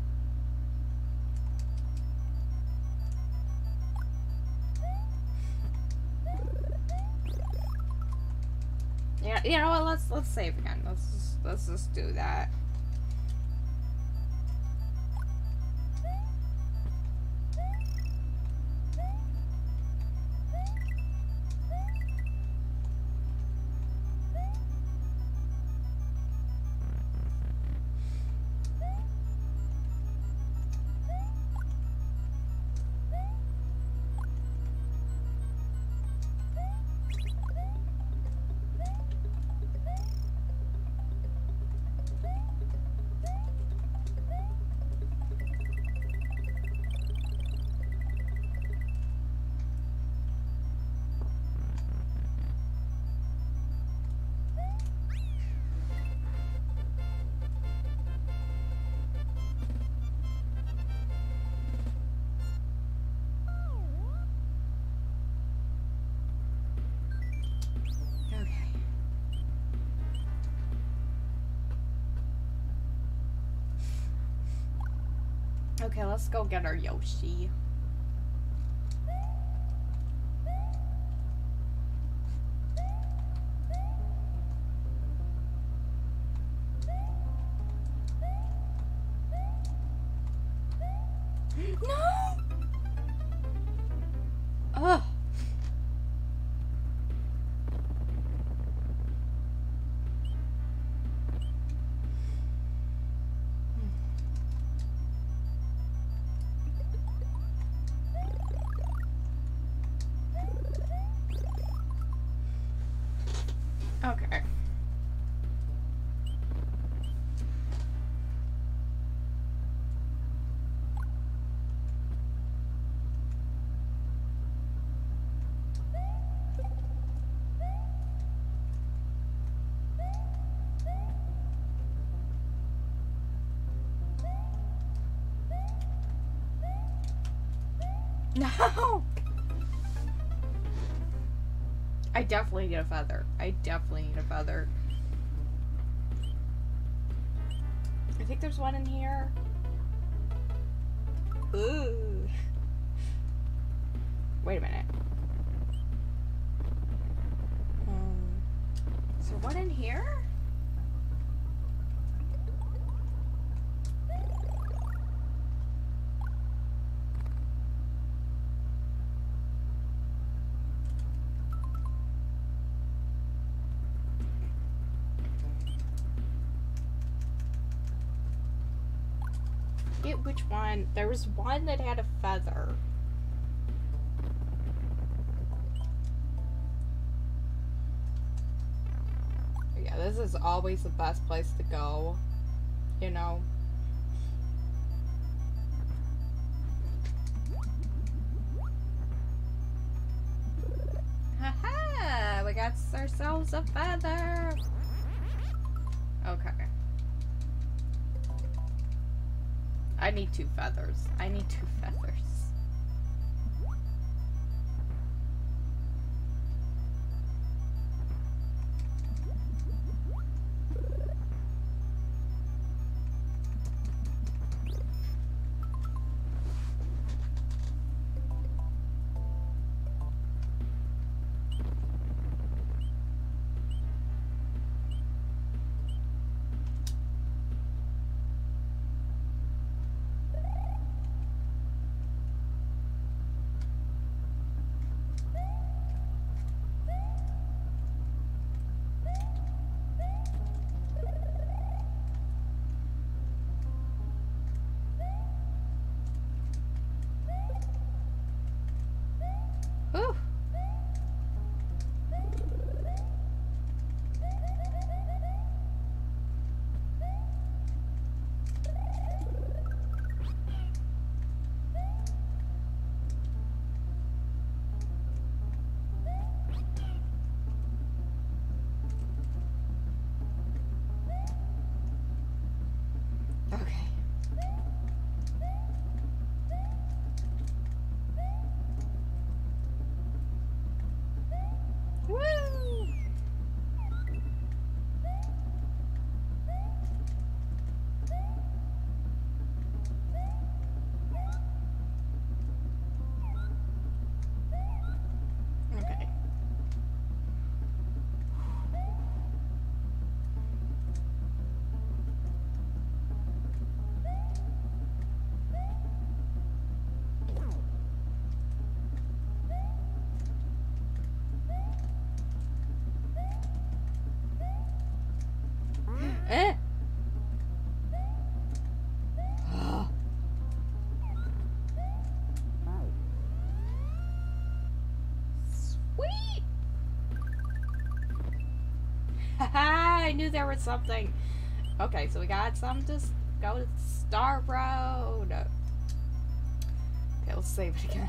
Yeah, you know what? Let's save again. Let's just do that. Okay, let's go get our Yoshi. No! Ugh. Okay. No! I definitely need a feather. I definitely need a feather. I think there's one in here. Ooh. Wait a minute. Is there one in here? Which one? There was one that had a feather. Yeah, this is always the best place to go, you know. Haha! We got ourselves a feather! Okay. I need 2 feathers. I need 2 feathers. I knew there was something. Okay, so we got some to go to Star Road. Okay, let's save it again.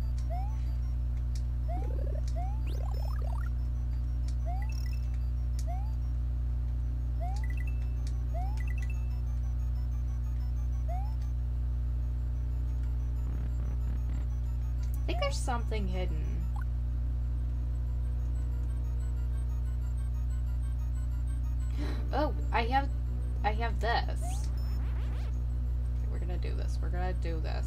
I think there's something hidden. Oh, I have this. Okay, we're gonna do this. We're gonna do this.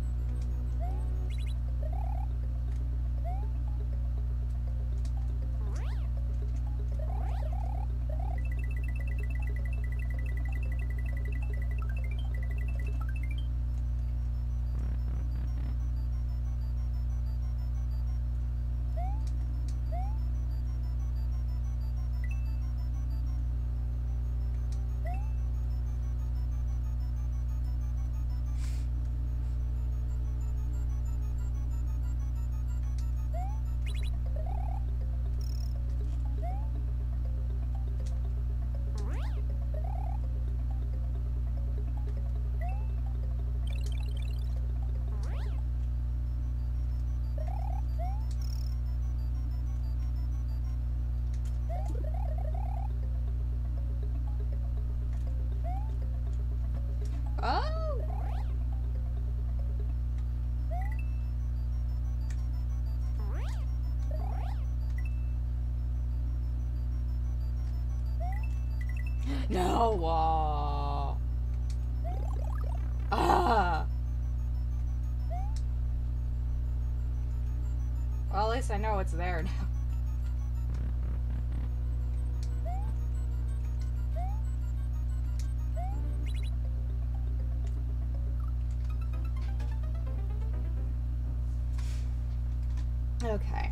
Oh! No! Ah! Well, at least I know it's there now. Okay.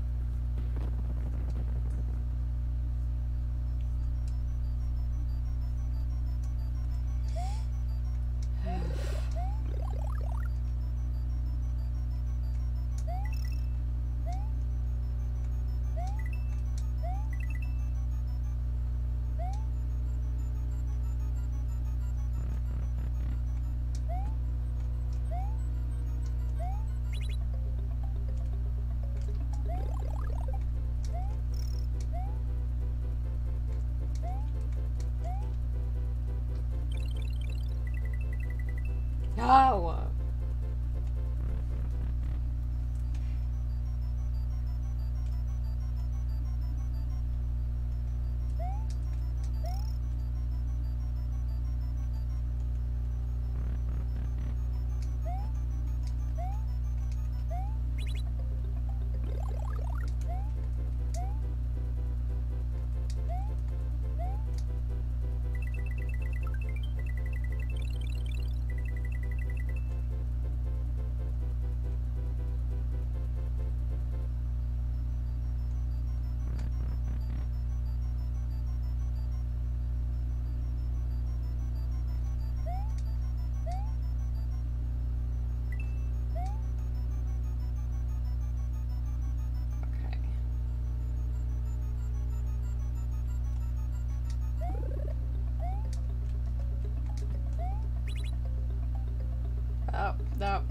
No! Oh, no.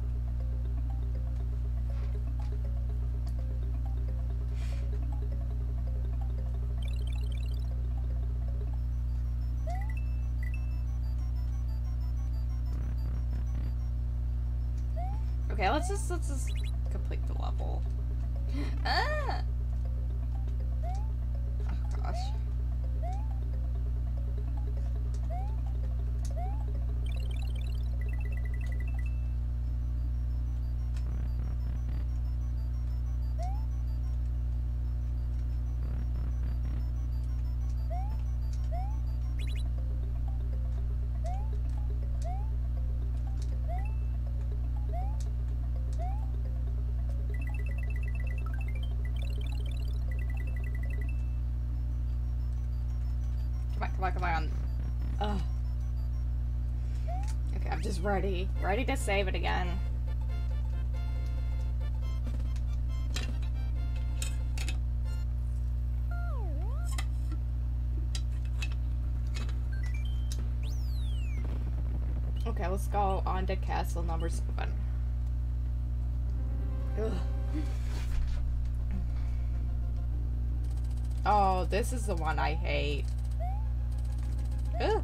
Okay, let's just complete the level. Ah! Oh gosh. Come on. Ugh. Okay, I'm just ready. Ready to save it again. Okay, let's go on to castle number 7. Ugh. Oh, this is the one I hate. Ugh.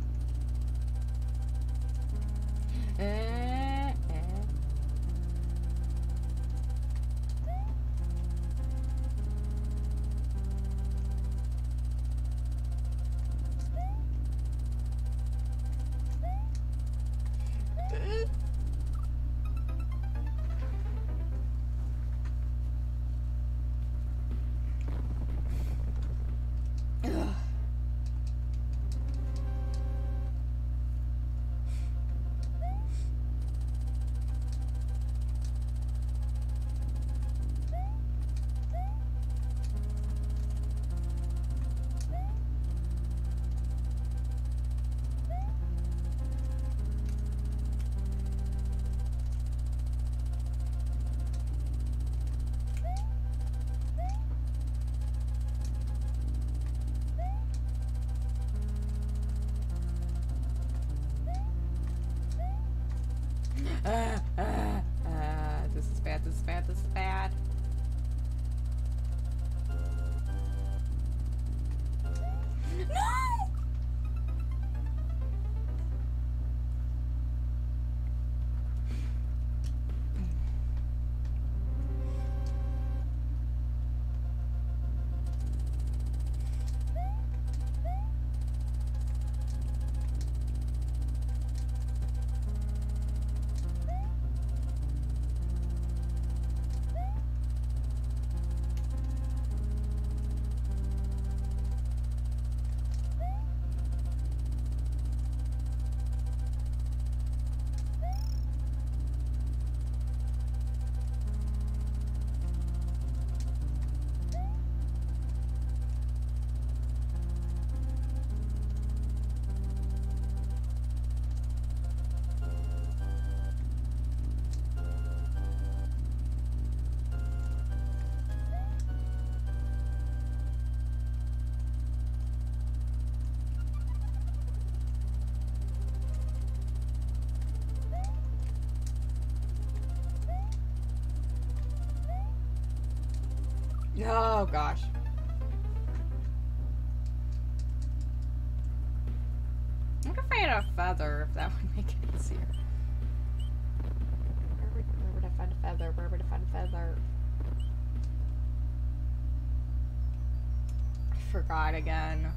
This is bad, this is bad, this is bad. No! Oh gosh. I'm gonna find a feather if that would make it easier. Where would I find a feather? Where would I find a feather? I forgot again.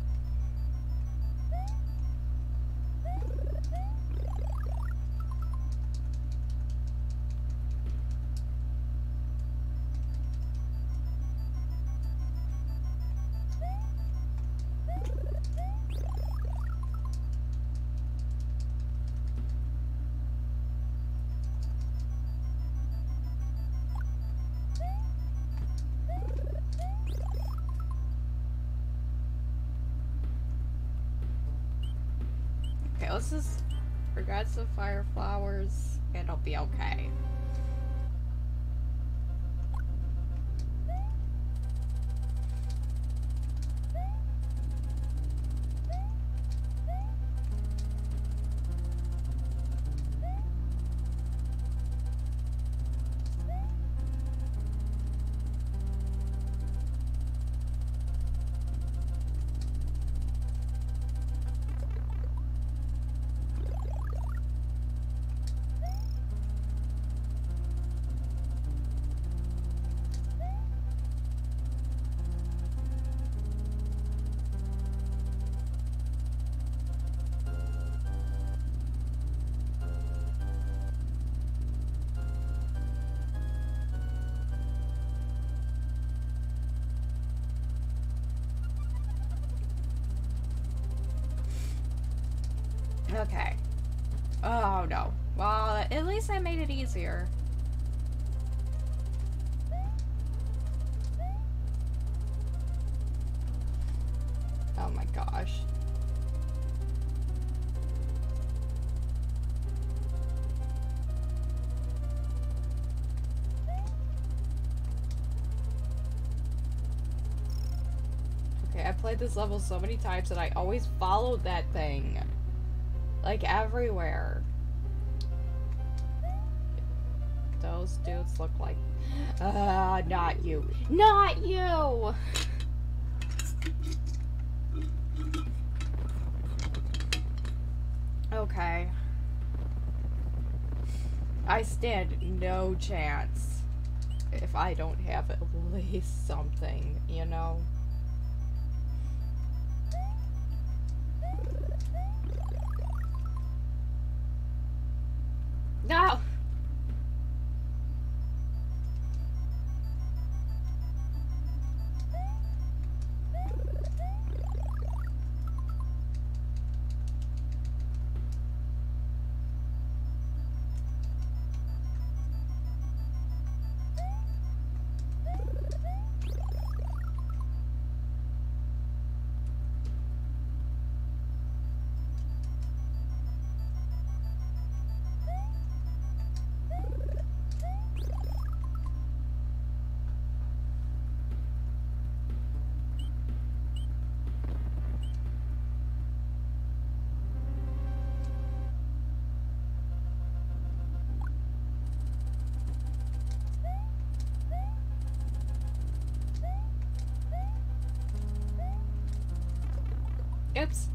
Okay, let's just forget some fire flowers and it'll be okay. Okay. Oh no. Well, at least I made it easier. Oh my gosh. Okay, I played this level so many times that I always followed that thing. Like, everywhere. Those dudes look like... not you. Not you! Okay. I stand no chance if I don't have at least something, you know? No! Oops.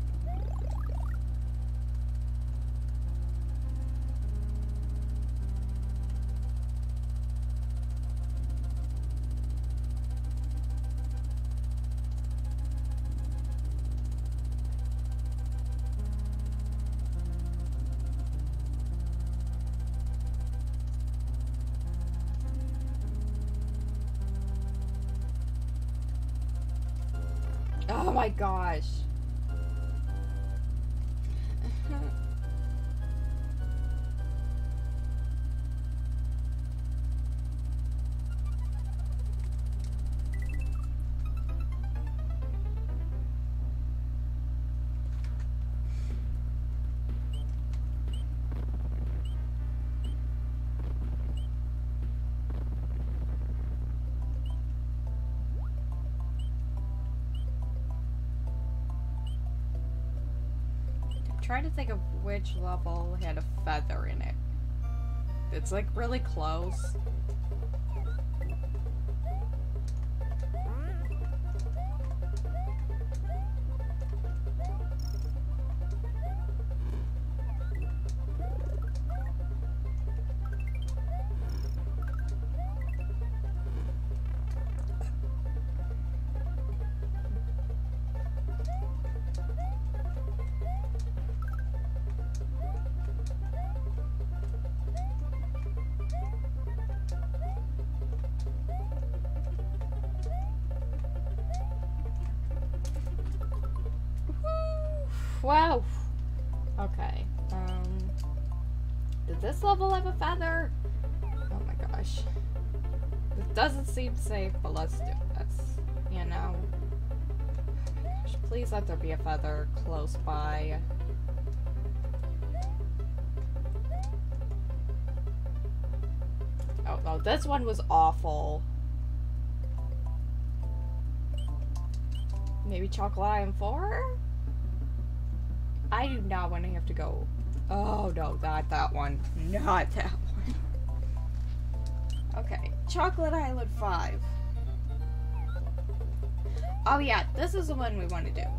Oh my gosh. Trying to think of which level had a feather in it. It's like really close. Wow. Okay. Did this level have a feather? Oh my gosh. It doesn't seem safe, but let's do this. You know? Oh my gosh. Please let there be a feather close by. Oh no, this one was awful. Maybe chocolate iron 4? I do not want to have to go. Oh no, not that one. Not that one. Okay, Chocolate Island 5. Oh yeah, this is the one we want to do.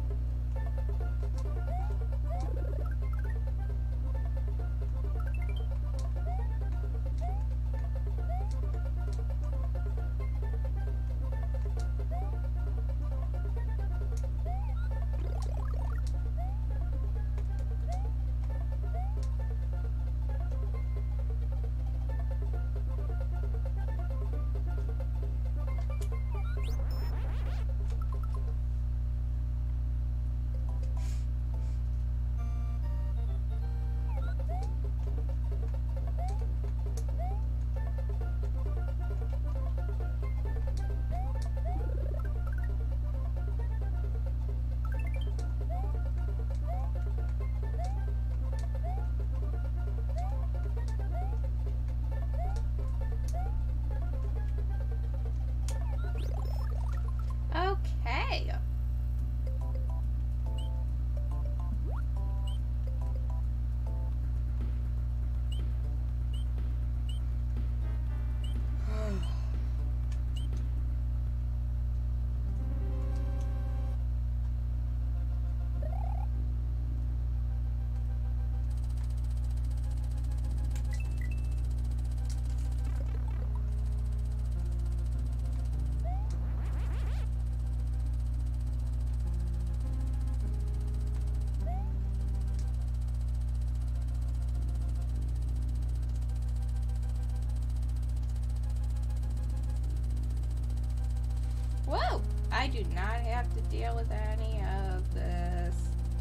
I do not have to deal with any of this.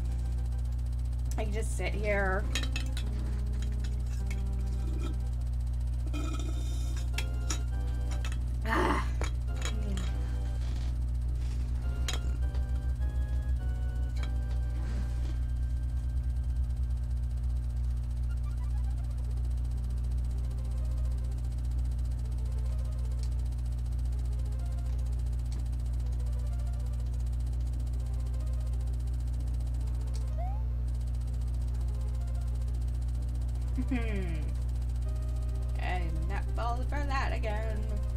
I can just sit here. Ah. And not falling for that again.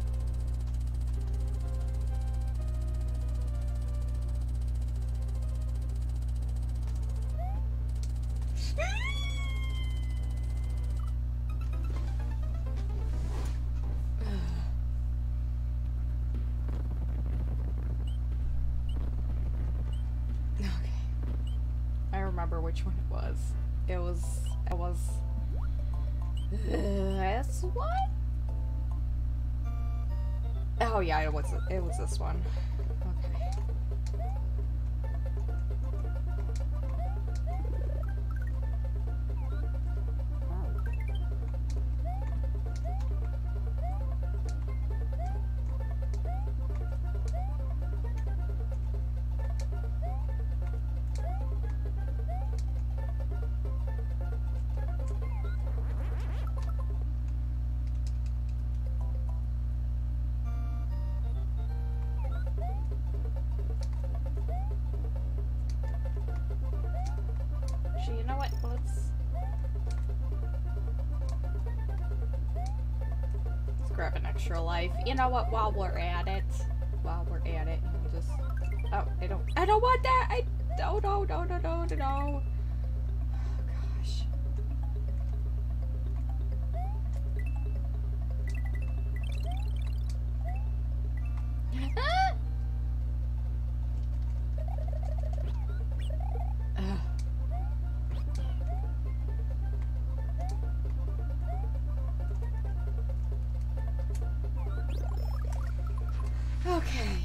Okay. I remember which one it was. It was this one? Oh yeah, it was this one. Okay. Actually, you know what? Let's grab an extra life. You know what? While we're at it, you just. Oh, I don't want that. No. Oh gosh. Okay.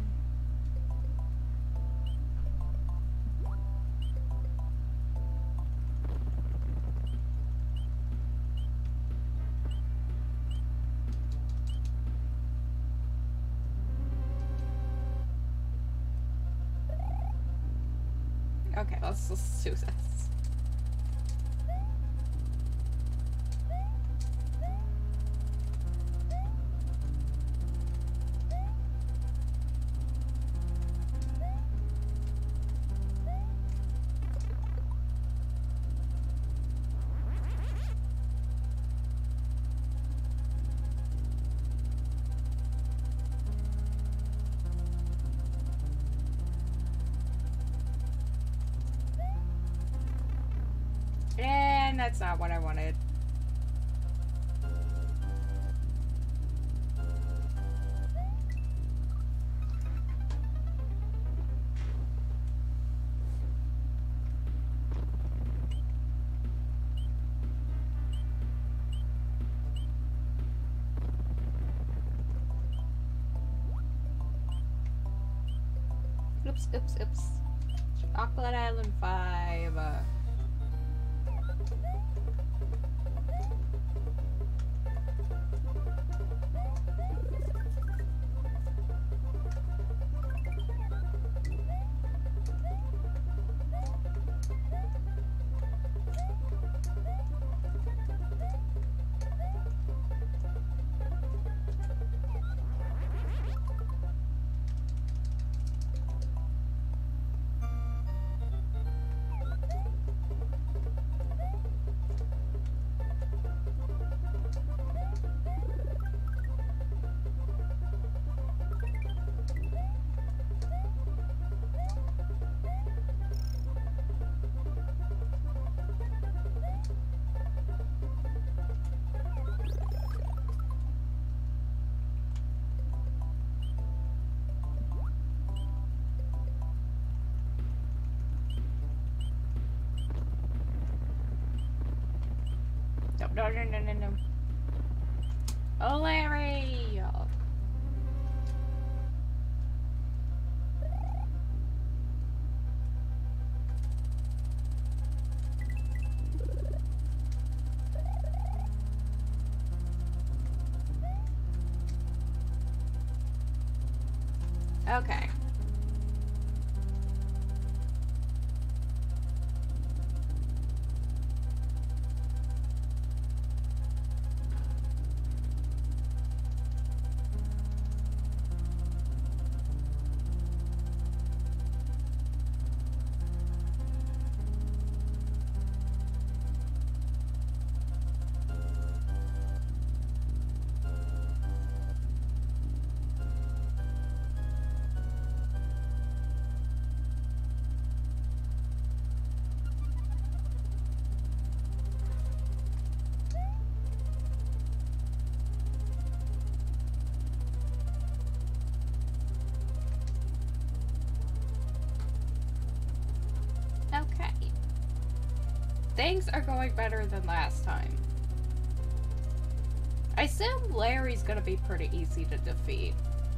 Okay, let's do this. And that's not what I wanted. Oops. Chocolate Island 5. No. Oh, Larry! Okay. Okay. Things are going better than last time. I assume Larry's gonna be pretty easy to defeat.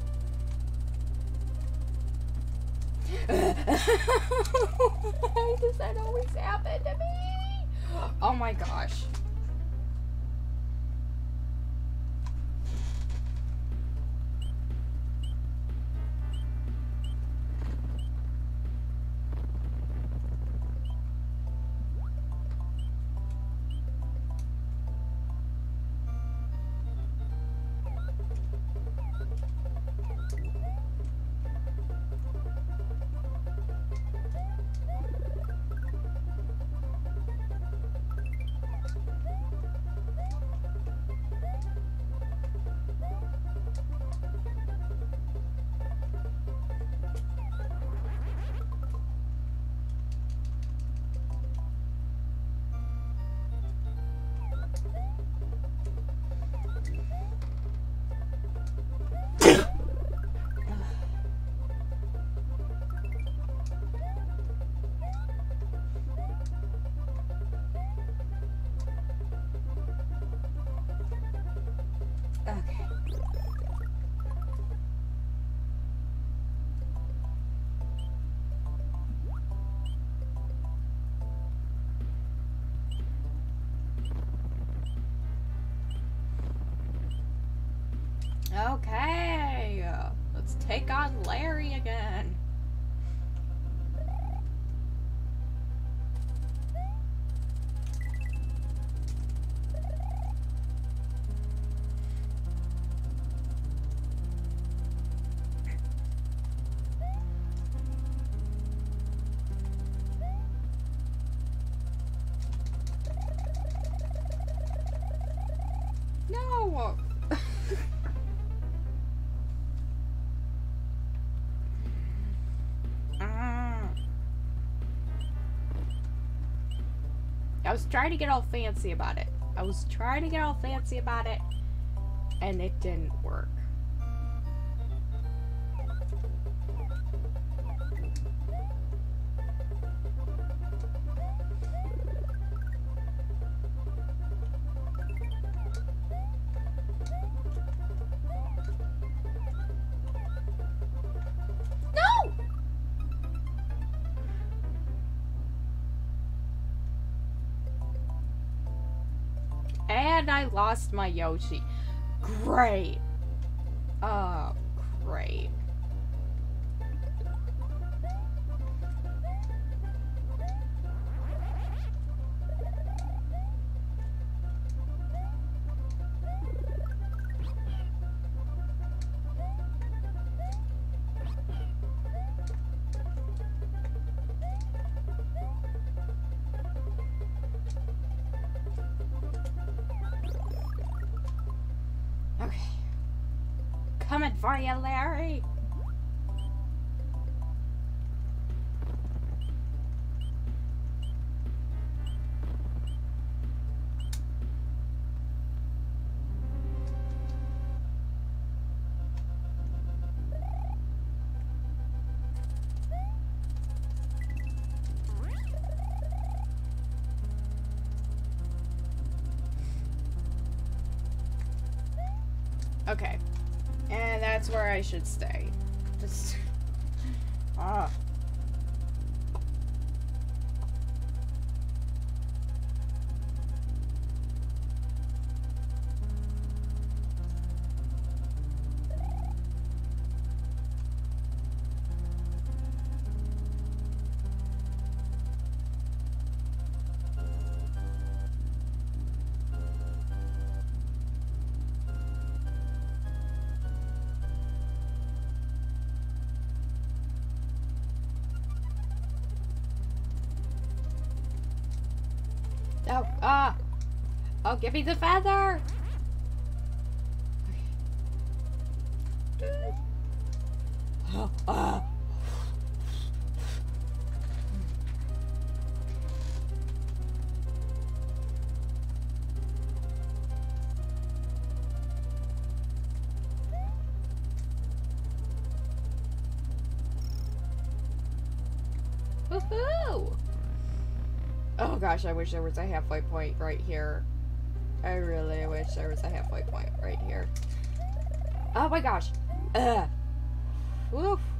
Why does that always happen to me? Oh my gosh. Okay. Okay. Let's take on Larry again. No. I was trying to get all fancy about it. And it didn't work. No! And I lost my Yoshi. Great. Oh, great. Okay. Coming for you, Larry. Okay. And that's where I should stay. Just... Ah. Oh, ah! Oh, give me the feather! Okay. Oh, ah! Woohoo! Oh gosh, I wish there was a halfway point right here. I really wish there was a halfway point right here. Oh my gosh! Woof!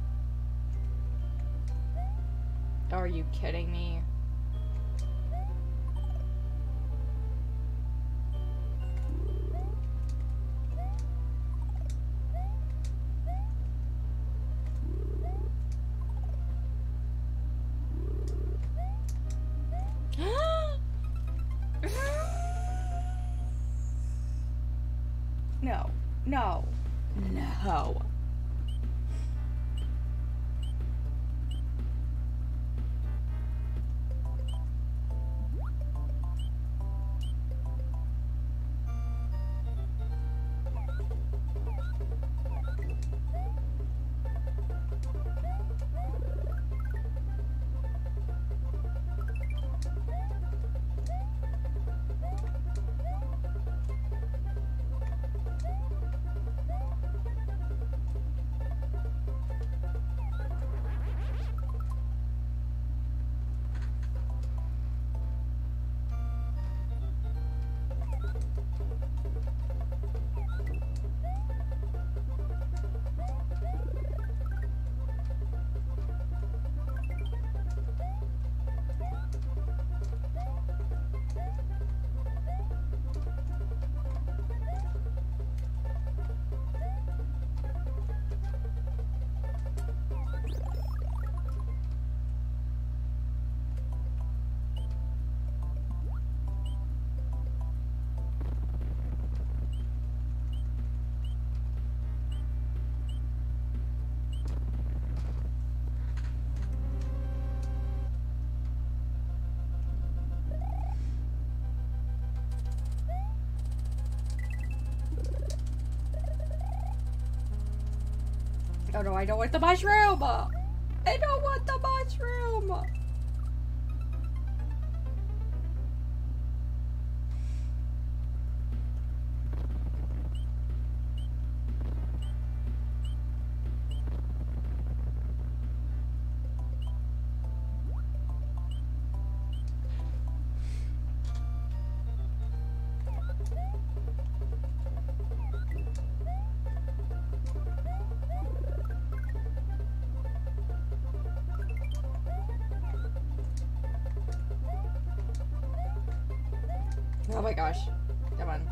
Are you kidding me? No. No. No. Oh no, I don't want the mushroom! I don't want the mushroom! Oh my gosh. Come on.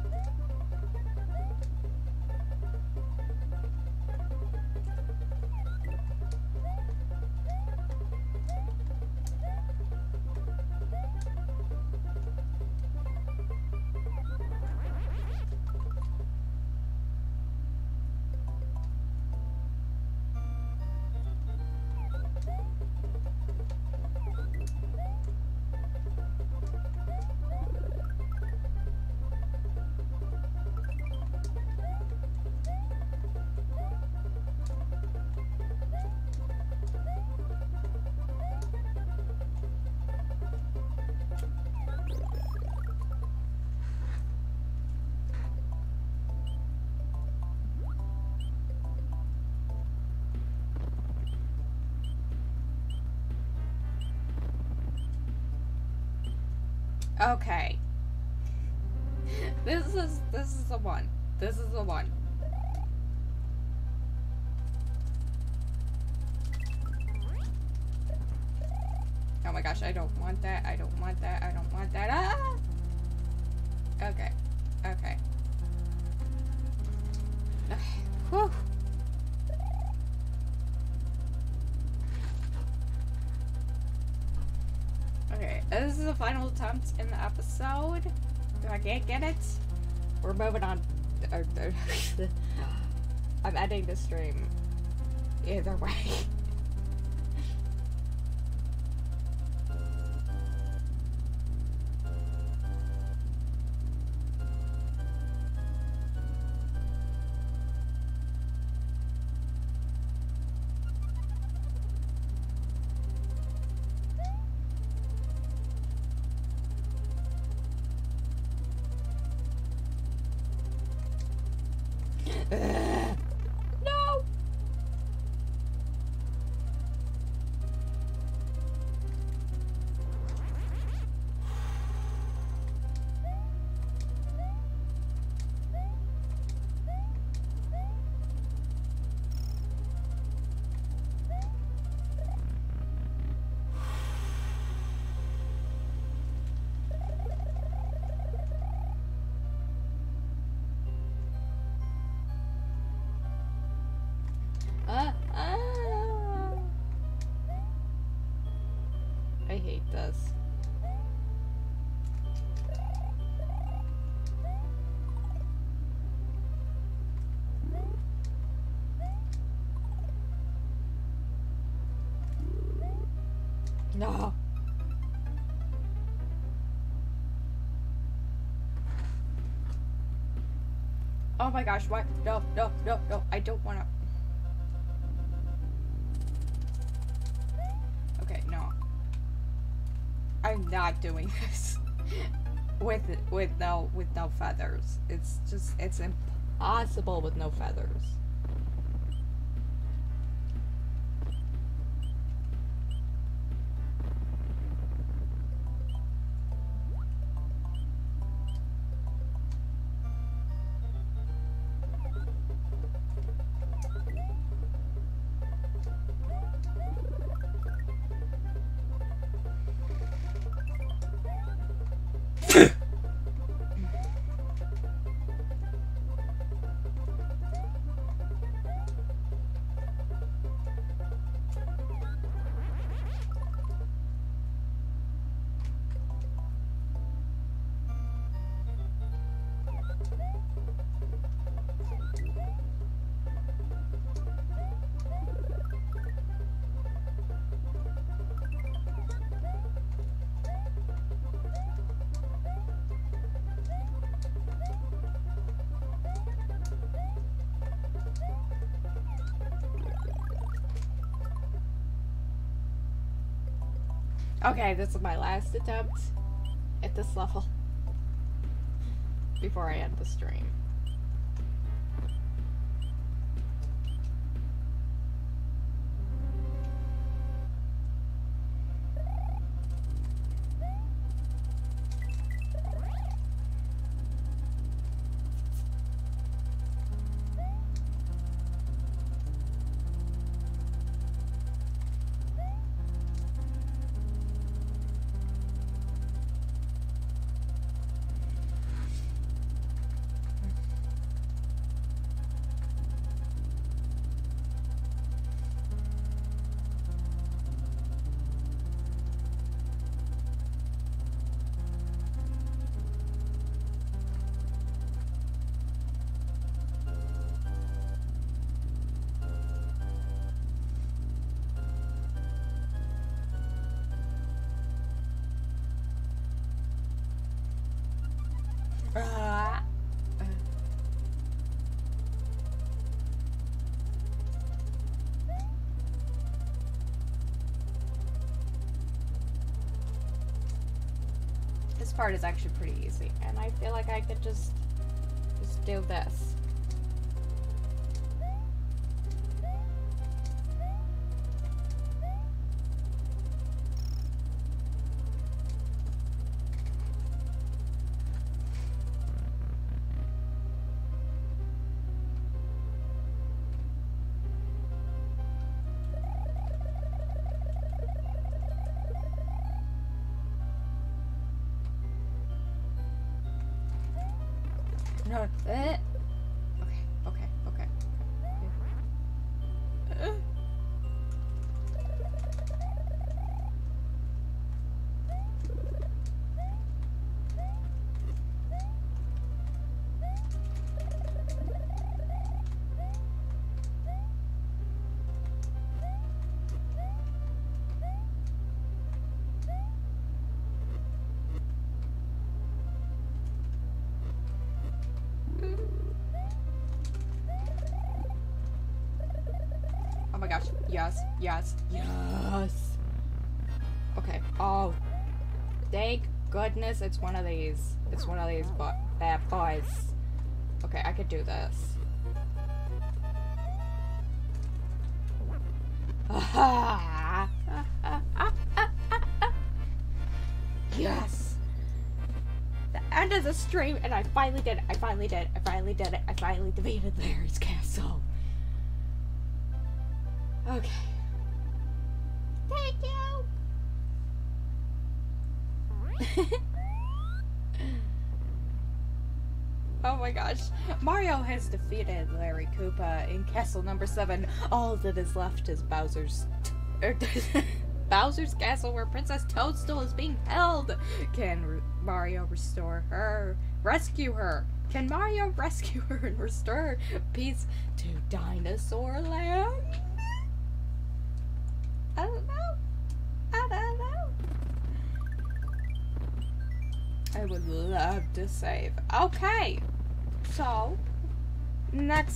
Okay. This is the one. This is the one. Oh my gosh, I don't want that. I don't want that. I don't want that. Ah! Okay. Okay. Whew. Okay, this is the final attempt in the episode. If I can't get it, we're moving on. I'm ending the stream. Either way. No! I hate this. No. Oh my gosh, what? No, no, no, no. I don't want to. Okay, no. I'm not doing this with no feathers. It's just it's impossible with no feathers. Okay, this is my last attempt at this level before I end the stream. This part is actually pretty easy, and I feel like I could just do this. No. Okay. Oh my gosh. Yes. Okay. Oh. Thank goodness it's one of these. It's one of these bad boys. Okay, I could do this. Yes! The end of the stream, and I finally did it. I finally did it. I finally did it. I finally defeated Larry's castle. Okay. Thank you! Oh my gosh. Mario has defeated Larry Koopa in Castle number 7. All that is left is Bowser's Bowser's castle where Princess Toadstool is being held. Can Mario restore her? Rescue her? Can Mario rescue her and restore peace to Dinosaur Land? I don't know. I don't know. I would love to save. Okay. So, next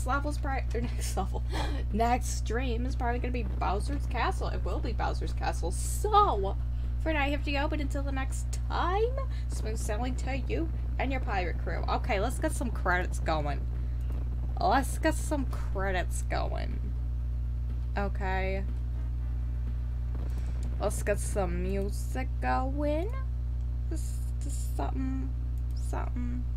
stream is probably going to be Bowser's Castle. It will be Bowser's Castle. So, for now I have to go, but until the next time, smooth sailing to you and your pirate crew. Okay, let's get some credits going. Let's get some credits going. Okay. Let's get some music going. Just something.